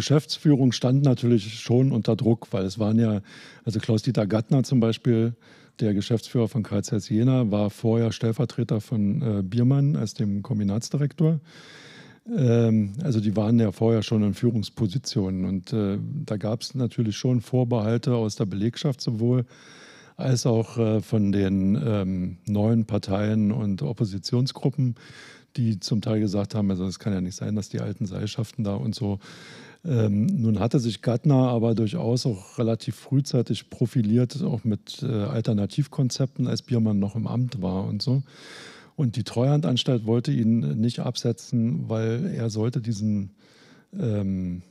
Geschäftsführung stand natürlich schon unter Druck, weil es waren ja, also Klaus-Dieter Gattner zum Beispiel, der Geschäftsführer von Carl Zeiss Jena, war vorher Stellvertreter von äh, Biermann als dem Kombinatsdirektor. Ähm, also die waren ja vorher schon in Führungspositionen. Und äh, da gab es natürlich schon Vorbehalte aus der Belegschaft sowohl als auch äh, von den ähm, neuen Parteien und Oppositionsgruppen, die zum Teil gesagt haben, also es kann ja nicht sein, dass die alten Seilschaften da und so. Ähm, nun hatte sich Gattner aber durchaus auch relativ frühzeitig profiliert, auch mit äh, Alternativkonzepten, als Biermann noch im Amt war und so. Und die Treuhandanstalt wollte ihn nicht absetzen, weil er sollte diesen ähm,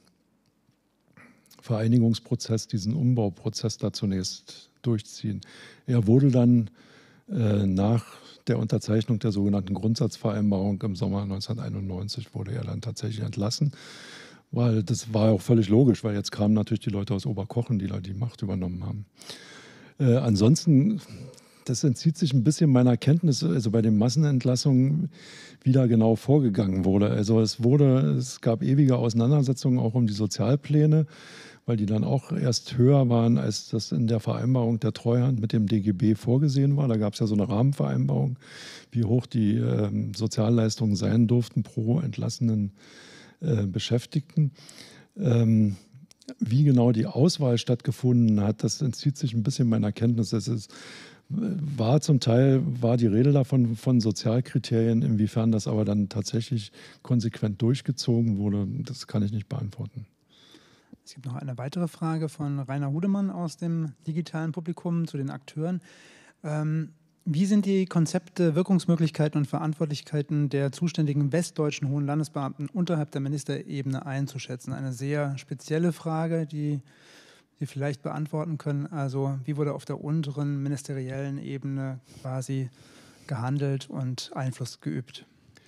Vereinigungsprozess, diesen Umbauprozess da zunächst durchziehen. Er wurde dann äh, nach der Unterzeichnung der sogenannten Grundsatzvereinbarung im Sommer neunzehnhunderteinundneunzig wurde er dann tatsächlich entlassen, weil das war auch völlig logisch, weil jetzt kamen natürlich die Leute aus Oberkochen, die da die Macht übernommen haben. Äh, ansonsten, das entzieht sich ein bisschen meiner Kenntnis, also bei den Massenentlassungen, wie da genau vorgegangen wurde. Also es wurde, es gab ewige Auseinandersetzungen auch um die Sozialpläne, weil die dann auch erst höher waren, als das in der Vereinbarung der Treuhand mit dem D G B vorgesehen war. Da gab es ja so eine Rahmenvereinbarung, wie hoch die äh, Sozialleistungen sein durften pro entlassenen äh, Beschäftigten. Ähm, wie genau die Auswahl stattgefunden hat, das entzieht sich ein bisschen meiner Kenntnis. Es ist, war zum Teil war die Rede davon von Sozialkriterien, inwiefern das aber dann tatsächlich konsequent durchgezogen wurde, das kann ich nicht beantworten. Es gibt noch eine weitere Frage von Rainer Hudemann aus dem digitalen Publikum zu den Akteuren. Ähm, wie sind die Konzepte, Wirkungsmöglichkeiten und Verantwortlichkeiten der zuständigen westdeutschen hohen Landesbeamten unterhalb der Ministerebene einzuschätzen? Eine sehr spezielle Frage, die Sie vielleicht beantworten können. Also wie wurde auf der unteren ministeriellen Ebene quasi gehandelt und Einfluss geübt?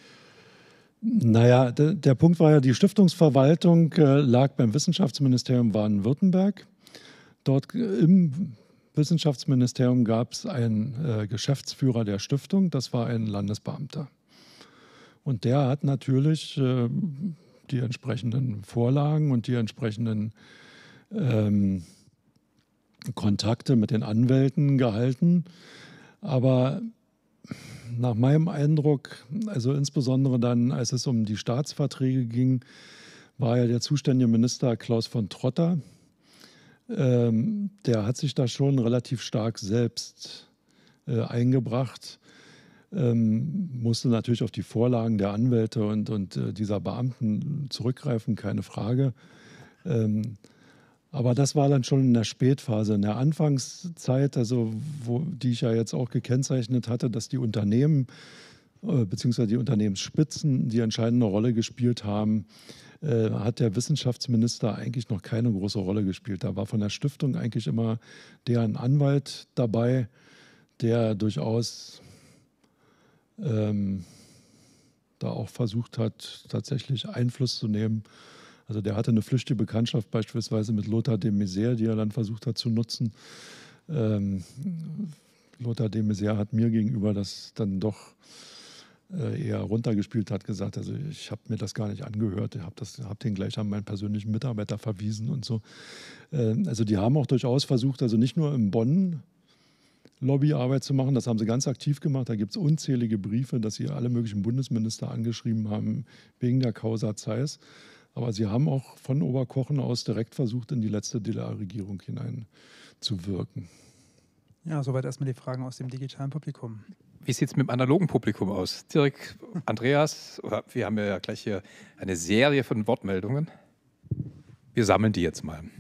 Naja, der, der Punkt war ja, die Stiftungsverwaltung äh, lag beim Wissenschaftsministerium Baden-Württemberg. Dort äh, im Wissenschaftsministerium gab es einen äh, Geschäftsführer der Stiftung, das war ein Landesbeamter. Und der hat natürlich äh, die entsprechenden Vorlagen und die entsprechenden ähm, Kontakte mit den Anwälten gehalten. Aber nach meinem Eindruck, also insbesondere dann, als es um die Staatsverträge ging, war ja der zuständige Minister Klaus von Trotter. Ähm, der hat sich da schon relativ stark selbst äh, eingebracht, ähm, musste natürlich auf die Vorlagen der Anwälte und, und äh, dieser Beamten zurückgreifen, keine Frage. Ähm, Aber das war dann schon in der Spätphase. In der Anfangszeit, also wo, die ich ja jetzt auch gekennzeichnet hatte, dass die Unternehmen äh, bzw. die Unternehmensspitzen die entscheidende Rolle gespielt haben, äh, hat der Wissenschaftsminister eigentlich noch keine große Rolle gespielt. Da war von der Stiftung eigentlich immer deren Anwalt dabei, der durchaus ähm, da auch versucht hat, tatsächlich Einfluss zu nehmen. Also der hatte eine flüchtige Bekanntschaft beispielsweise mit Lothar de Maizière, die er dann versucht hat zu nutzen. Ähm, Lothar de Maizière hat mir gegenüber das dann doch äh, eher runtergespielt, hat gesagt, also ich habe mir das gar nicht angehört, ich habe hab den gleich an meinen persönlichen Mitarbeiter verwiesen und so. Äh, also die haben auch durchaus versucht, also nicht nur in Bonn Lobbyarbeit zu machen, das haben sie ganz aktiv gemacht. Da gibt es unzählige Briefe, dass sie alle möglichen Bundesminister angeschrieben haben wegen der Causa Zeiss. Aber sie haben auch von Oberkochen aus direkt versucht, in die letzte D D R-Regierung hineinzuwirken. Ja, soweit erstmal die Fragen aus dem digitalen Publikum. Wie sieht es mit dem analogen Publikum aus? Dirk, Andreas, wir haben ja gleich hier eine Serie von Wortmeldungen. Wir sammeln die jetzt mal.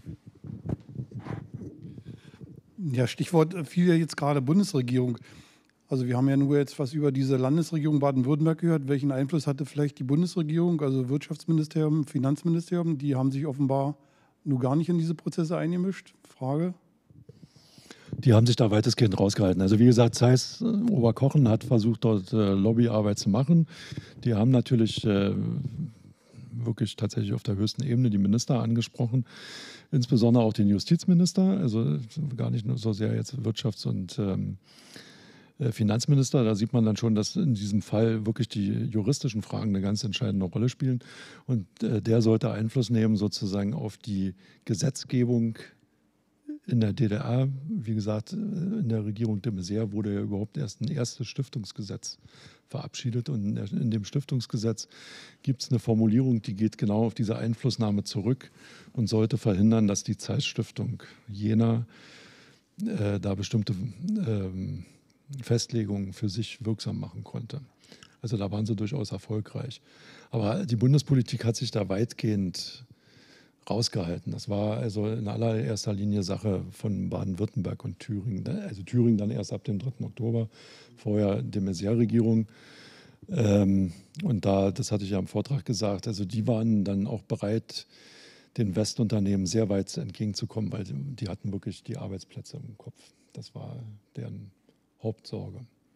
Ja, Stichwort fiel ja jetzt gerade Bundesregierung. Also wir haben ja nur jetzt was über diese Landesregierung Baden-Württemberg gehört. Welchen Einfluss hatte vielleicht die Bundesregierung, also Wirtschaftsministerium, Finanzministerium? Die haben sich offenbar nur gar nicht in diese Prozesse eingemischt. Frage? Die haben sich da weitestgehend rausgehalten. Also wie gesagt, Zeiss Oberkochen hat versucht, dort äh, Lobbyarbeit zu machen. Die haben natürlich äh, wirklich tatsächlich auf der höchsten Ebene die Minister angesprochen, insbesondere auch den Justizminister, also gar nicht nur so sehr jetzt Wirtschafts- und ähm, Finanzminister. Da sieht man dann schon, dass in diesem Fall wirklich die juristischen Fragen eine ganz entscheidende Rolle spielen. Und äh, der sollte Einfluss nehmen sozusagen auf die Gesetzgebung in der D D R, wie gesagt, in der Regierung de Maizière wurde ja überhaupt erst ein erstes Stiftungsgesetz verabschiedet. Und in dem Stiftungsgesetz gibt es eine Formulierung, die geht genau auf diese Einflussnahme zurück und sollte verhindern, dass die Zeiss-Stiftung Jena äh, da bestimmte ähm, Festlegungen für sich wirksam machen konnte. Also da waren sie durchaus erfolgreich. Aber die Bundespolitik hat sich da weitgehend rausgehalten. Das war also in allererster Linie Sache von Baden-Württemberg und Thüringen. Also Thüringen dann erst ab dem dritten Oktober, vorher de Maizière-Regierung. Ähm, und da, das hatte ich ja im Vortrag gesagt, also die waren dann auch bereit, den Westunternehmen sehr weit entgegenzukommen, weil die hatten wirklich die Arbeitsplätze im Kopf. Das war deren Hauptsorge.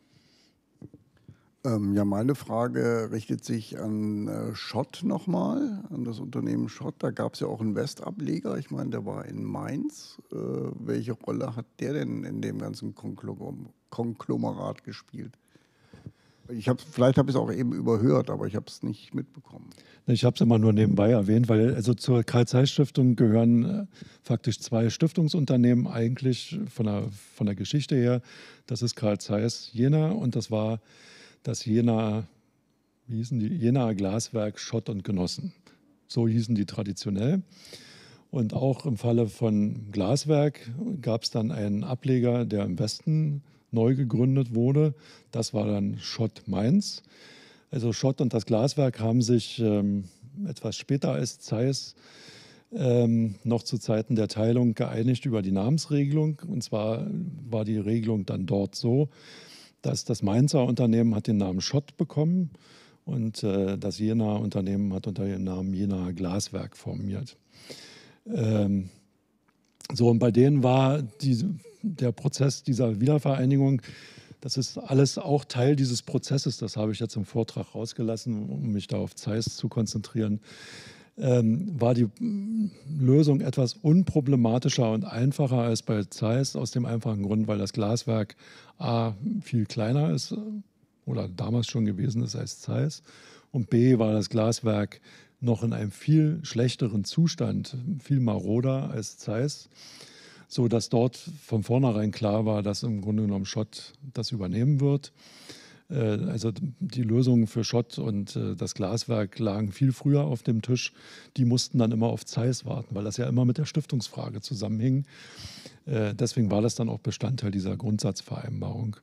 Ähm, ja, meine Frage richtet sich an äh, Schott nochmal, an das Unternehmen Schott. Da gab es ja auch einen Westableger, ich meine, der war in Mainz. Äh, welche Rolle hat der denn in dem ganzen Konglom- Konglomerat gespielt? Ich hab, vielleicht habe ich es auch eben überhört, aber ich habe es nicht mitbekommen. Ich habe es immer nur nebenbei erwähnt, weil also zur Carl-Zeiss-Stiftung gehören äh, faktisch zwei Stiftungsunternehmen eigentlich von der, von der Geschichte her. Das ist Carl Zeiss Jena und das war das Jena, wie hießen die? Jenaer Glaswerk Schott und Genossen. So hießen die traditionell. Und auch im Falle von Glaswerk gab es dann einen Ableger, der im Westen neu gegründet wurde. Das war dann Schott Mainz. Also Schott und das Glaswerk haben sich ähm, etwas später als Zeiss ähm, noch zu Zeiten der Teilung geeinigt über die Namensregelung. Und zwar war die Regelung dann dort so, dass das Mainzer Unternehmen hat den Namen Schott bekommen und äh, das Jenaer Unternehmen hat unter dem Namen Jenaer Glaswerk formiert. Ähm, so, und bei denen war die, der Prozess dieser Wiedervereinigung, das ist alles auch Teil dieses Prozesses, das habe ich jetzt im Vortrag rausgelassen, um mich da auf Zeiss zu konzentrieren, ähm, war die Lösung etwas unproblematischer und einfacher als bei Zeiss, aus dem einfachen Grund, weil das Glaswerk A viel kleiner ist oder damals schon gewesen ist als Zeiss und B war das Glaswerk noch in einem viel schlechteren Zustand, viel maroder als Zeiss, sodass dort von vornherein klar war, dass im Grunde genommen Schott das übernehmen wird. Also die Lösungen für Schott und das Glaswerk lagen viel früher auf dem Tisch. Die mussten dann immer auf Zeiss warten, weil das ja immer mit der Stiftungsfrage zusammenhing. Deswegen war das dann auch Bestandteil dieser Grundsatzvereinbarung.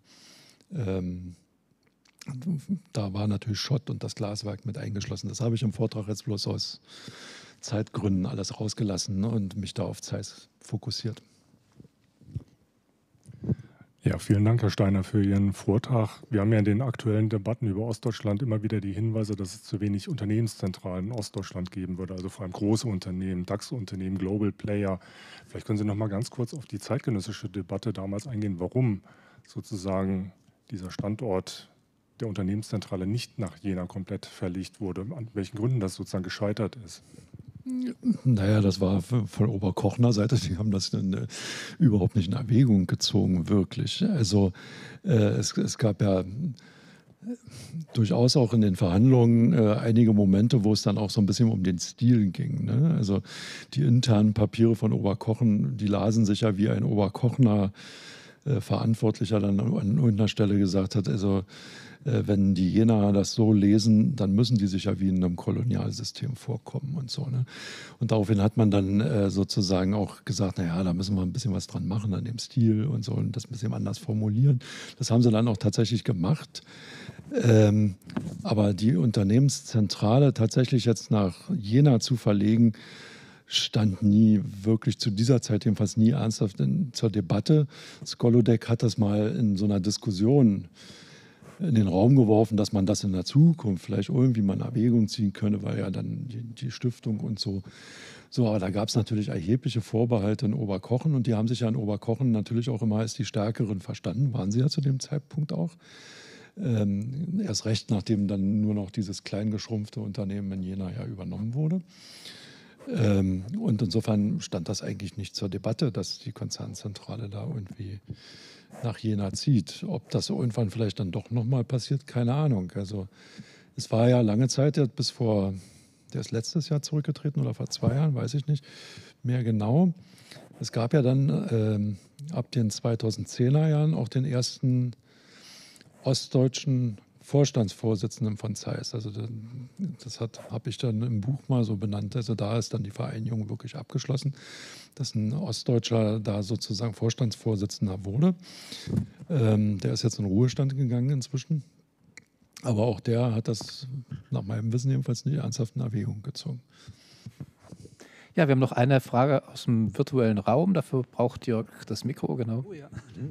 Da war natürlich Schott und das Glaswerk mit eingeschlossen. Das habe ich im Vortrag jetzt bloß aus Zeitgründen alles rausgelassen und mich da auf Zeiss fokussiert. Ja, vielen Dank, Herr Steiner, für Ihren Vortrag. Wir haben ja in den aktuellen Debatten über Ostdeutschland immer wieder die Hinweise, dass es zu wenig Unternehmenszentralen in Ostdeutschland geben würde, also vor allem große Unternehmen, DAX-Unternehmen, Global Player. Vielleicht können Sie noch mal ganz kurz auf die zeitgenössische Debatte damals eingehen, warum sozusagen dieser Standort der Unternehmenszentrale nicht nach Jena komplett verlegt wurde, an welchen Gründen das sozusagen gescheitert ist. Naja, das war von Oberkochner Seite, die haben das dann, äh, überhaupt nicht in Erwägung gezogen, wirklich. Also äh, es, es gab ja durchaus auch in den Verhandlungen äh, einige Momente, wo es dann auch so ein bisschen um den Stil ging. Ne? Also die internen Papiere von Oberkochen, die lasen sich ja wie ein Oberkochner äh, Verantwortlicher dann an irgendeiner Stelle gesagt hat, also wenn die Jenaer das so lesen, dann müssen die sich ja wie in einem Kolonialsystem vorkommen und so. Ne? Und daraufhin hat man dann äh, sozusagen auch gesagt, naja, da müssen wir ein bisschen was dran machen an dem Stil und so und das ein bisschen anders formulieren. Das haben sie dann auch tatsächlich gemacht. Ähm, aber die Unternehmenszentrale tatsächlich jetzt nach Jena zu verlegen, stand nie wirklich zu dieser Zeit jedenfalls nie ernsthaft in, zur Debatte. Skolodek hat das mal in so einer Diskussion in den Raum geworfen, dass man das in der Zukunft vielleicht irgendwie mal in Erwägung ziehen könne, weil ja dann die, die Stiftung und so. So, aber da gab es natürlich erhebliche Vorbehalte in Oberkochen und die haben sich ja in Oberkochen natürlich auch immer als die Stärkeren verstanden, waren sie ja zu dem Zeitpunkt auch. Ähm, erst recht, nachdem dann nur noch dieses kleingeschrumpfte Unternehmen in Jena ja übernommen wurde. Ähm, und insofern stand das eigentlich nicht zur Debatte, dass die Konzernzentrale da irgendwie nach Jena zieht. Ob das irgendwann vielleicht dann doch nochmal passiert, keine Ahnung. Also es war ja lange Zeit, der bis vor, der ist letztes Jahr zurückgetreten oder vor zwei Jahren, weiß ich nicht mehr genau. Es gab ja dann ähm, ab den zweitausendzehner Jahren auch den ersten ostdeutschen Vorstandsvorsitzenden von Zeiss. Also das habe ich dann im Buch mal so benannt. Also da ist dann die Vereinigung wirklich abgeschlossen, dass ein Ostdeutscher da sozusagen Vorstandsvorsitzender wurde. Ähm, der ist jetzt in Ruhestand gegangen inzwischen. Aber auch der hat das nach meinem Wissen jedenfalls nicht ernsthaft in Erwägung gezogen. Ja, wir haben noch eine Frage aus dem virtuellen Raum. Dafür braucht Jörg das Mikro, genau. Oh ja.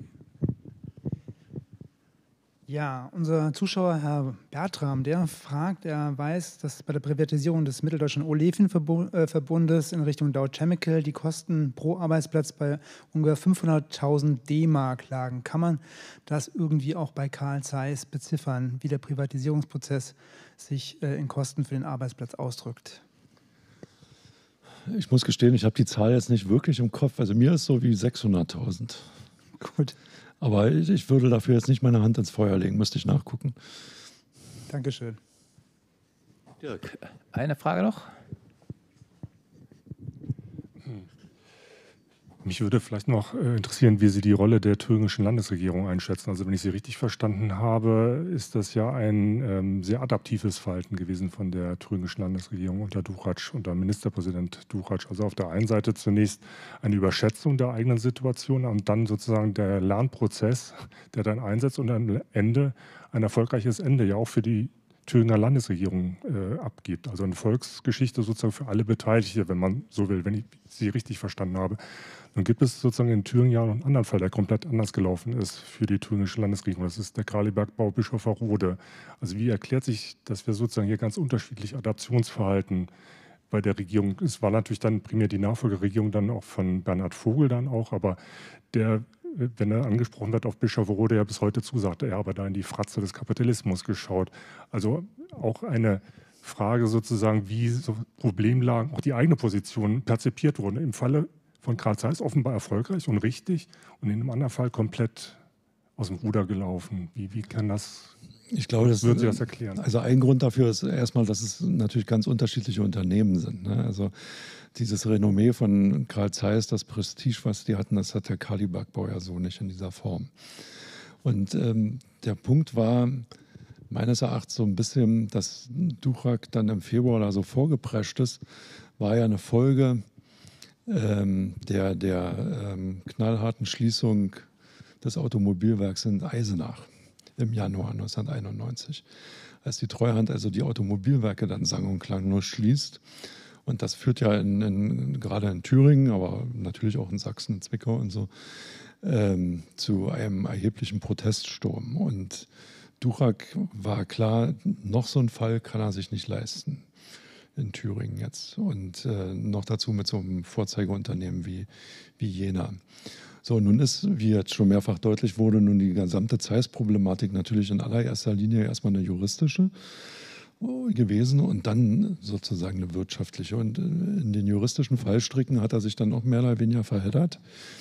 Ja, unser Zuschauer, Herr Bertram, der fragt, er weiß, dass bei der Privatisierung des Mitteldeutschen Olefinverbundes in Richtung Dow Chemical die Kosten pro Arbeitsplatz bei ungefähr fünfhunderttausend D-Mark lagen. Kann man das irgendwie auch bei Carl Zeiss beziffern, wie der Privatisierungsprozess sich in Kosten für den Arbeitsplatz ausdrückt? Ich muss gestehen, ich habe die Zahl jetzt nicht wirklich im Kopf. Also mir ist so wie sechshunderttausend. Gut. Aber ich, ich würde dafür jetzt nicht meine Hand ins Feuer legen, müsste ich nachgucken. Dankeschön. Dirk, eine Frage noch? Mich würde vielleicht noch äh, interessieren, wie Sie die Rolle der thüringischen Landesregierung einschätzen. Also wenn ich Sie richtig verstanden habe, ist das ja ein ähm, sehr adaptives Verhalten gewesen von der thüringischen Landesregierung unter Ducratsch, unter Ministerpräsident Ducratsch. Also auf der einen Seite zunächst eine Überschätzung der eigenen Situation und dann sozusagen der Lernprozess, der dann einsetzt und am Ende ein erfolgreiches Ende ja auch für die Thüringer Landesregierung äh, abgibt. Also eine Volksgeschichte sozusagen für alle Beteiligten, wenn man so will, wenn ich Sie richtig verstanden habe. Dann gibt es sozusagen in Thüringen ja noch einen anderen Fall, der komplett anders gelaufen ist für die thüringische Landesregierung. Das ist der Kalibergbau Bischofferode. Also wie erklärt sich, dass wir sozusagen hier ganz unterschiedlich Adaptionsverhalten bei der Regierung, es war natürlich dann primär die Nachfolgeregierung dann auch von Bernhard Vogel dann auch, aber der, wenn er angesprochen wird auf Bischofferode, ja bis heute zusagt, er aber da in die Fratze des Kapitalismus geschaut. Also auch eine Frage sozusagen, wie so Problemlagen, auch die eigene Position perzipiert wurden. Im Falle von Carl Zeiss offenbar erfolgreich und richtig und in einem anderen Fall komplett aus dem Ruder gelaufen. Wie, wie kann das, ich glaube, das würden Sie das erklären? Also ein Grund dafür ist erstmal, dass es natürlich ganz unterschiedliche Unternehmen sind. Ne? Also dieses Renommee von Carl Zeiss, das Prestige, was die hatten, das hat der Kalibergbau ja so nicht in dieser Form. Und ähm, der Punkt war meines Erachtens so ein bisschen, dass Ducratsch dann im Februar da so vorgeprescht ist, war ja eine Folge ähm, der, der ähm, knallharten Schließung des Automobilwerks in Eisenach im Januar neunzehnhunderteinundneunzig. Als die Treuhand also die Automobilwerke dann sang- und klanglos schließt. Und das führt ja in, in, gerade in Thüringen, aber natürlich auch in Sachsen, in Zwickau und so, ähm, zu einem erheblichen Proteststurm. Und Ducratsch war klar, noch so einen Fall kann er sich nicht leisten in Thüringen jetzt. Und äh, noch dazu mit so einem Vorzeigeunternehmen wie, wie Jena. So, nun ist, wie jetzt schon mehrfach deutlich wurde, nun die gesamte Zeiss-Problematik natürlich in allererster Linie erstmal eine juristische gewesen und dann sozusagen eine wirtschaftliche. Und in den juristischen Fallstricken hat er sich dann auch mehr oder weniger verheddert.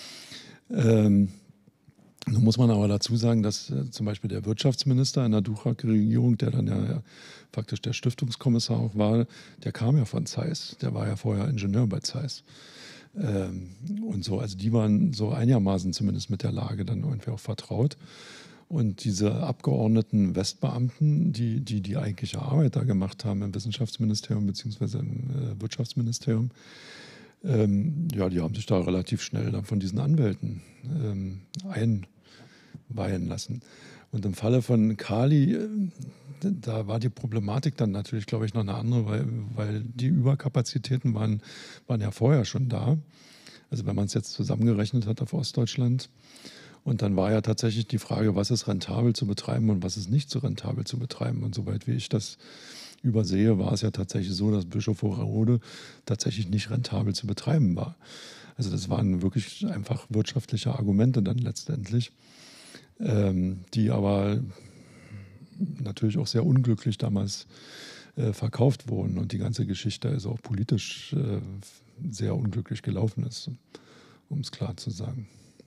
Ähm, nun muss man aber dazu sagen, dass äh, zum Beispiel der Wirtschaftsminister in der Ducratsch-Regierung, der dann ja, ja faktisch der Stiftungskommissar auch war, der kam ja von Zeiss. Der war ja vorher Ingenieur bei Zeiss. Ähm, und so, also die waren so einigermaßen zumindest mit der Lage dann irgendwie auch vertraut. Und diese Abgeordneten Westbeamten, die die, die eigentliche Arbeit da gemacht haben im Wissenschaftsministerium bzw. im äh, Wirtschaftsministerium, ähm, ja, die haben sich da relativ schnell dann von diesen Anwälten ähm, einweihen lassen. Und im Falle von Kali, äh, da war die Problematik dann natürlich, glaube ich, noch eine andere, weil, weil die Überkapazitäten waren, waren ja vorher schon da. Also wenn man es jetzt zusammengerechnet hat auf Ostdeutschland. Und dann war ja tatsächlich die Frage, was ist rentabel zu betreiben und was ist nicht so rentabel zu betreiben. Und soweit wie ich das übersehe, war es ja tatsächlich so, dass Bischofferode tatsächlich nicht rentabel zu betreiben war. Also das waren wirklich einfach wirtschaftliche Argumente dann letztendlich, ähm, die aber natürlich auch sehr unglücklich damals äh, verkauft wurden und die ganze Geschichte also auch politisch äh, sehr unglücklich gelaufen ist, um es klar zu sagen.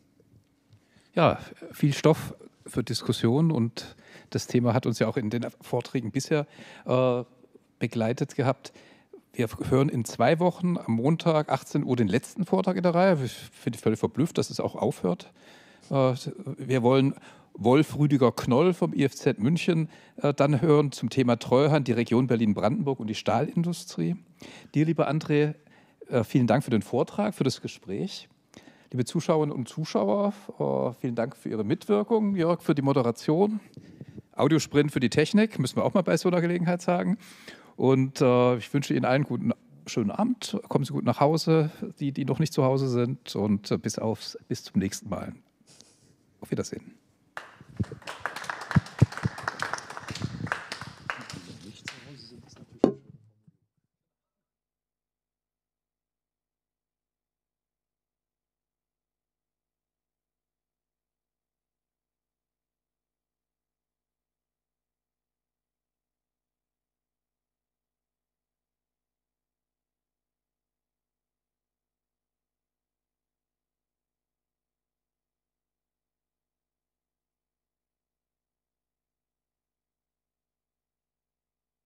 Ja, viel Stoff für Diskussion und das Thema hat uns ja auch in den Vorträgen bisher äh, begleitet gehabt. Wir hören in zwei Wochen am Montag achtzehn Uhr den letzten Vortrag in der Reihe. Ich bin völlig verblüfft, dass es auch aufhört. Wir wollen Wolf Rüdiger Knoll vom I F Z München dann hören zum Thema Treuhand, die Region Berlin-Brandenburg und die Stahlindustrie. Dir, lieber André, vielen Dank für den Vortrag, für das Gespräch. Liebe Zuschauerinnen und Zuschauer, vielen Dank für Ihre Mitwirkung. Jörg für die Moderation. Audiosprint für die Technik, müssen wir auch mal bei so einer Gelegenheit sagen. Und äh, ich wünsche Ihnen allen guten, schönen Abend. Kommen Sie gut nach Hause, die, die noch nicht zu Hause sind. Und äh, bis, aufs, bis zum nächsten Mal. Auf Wiedersehen.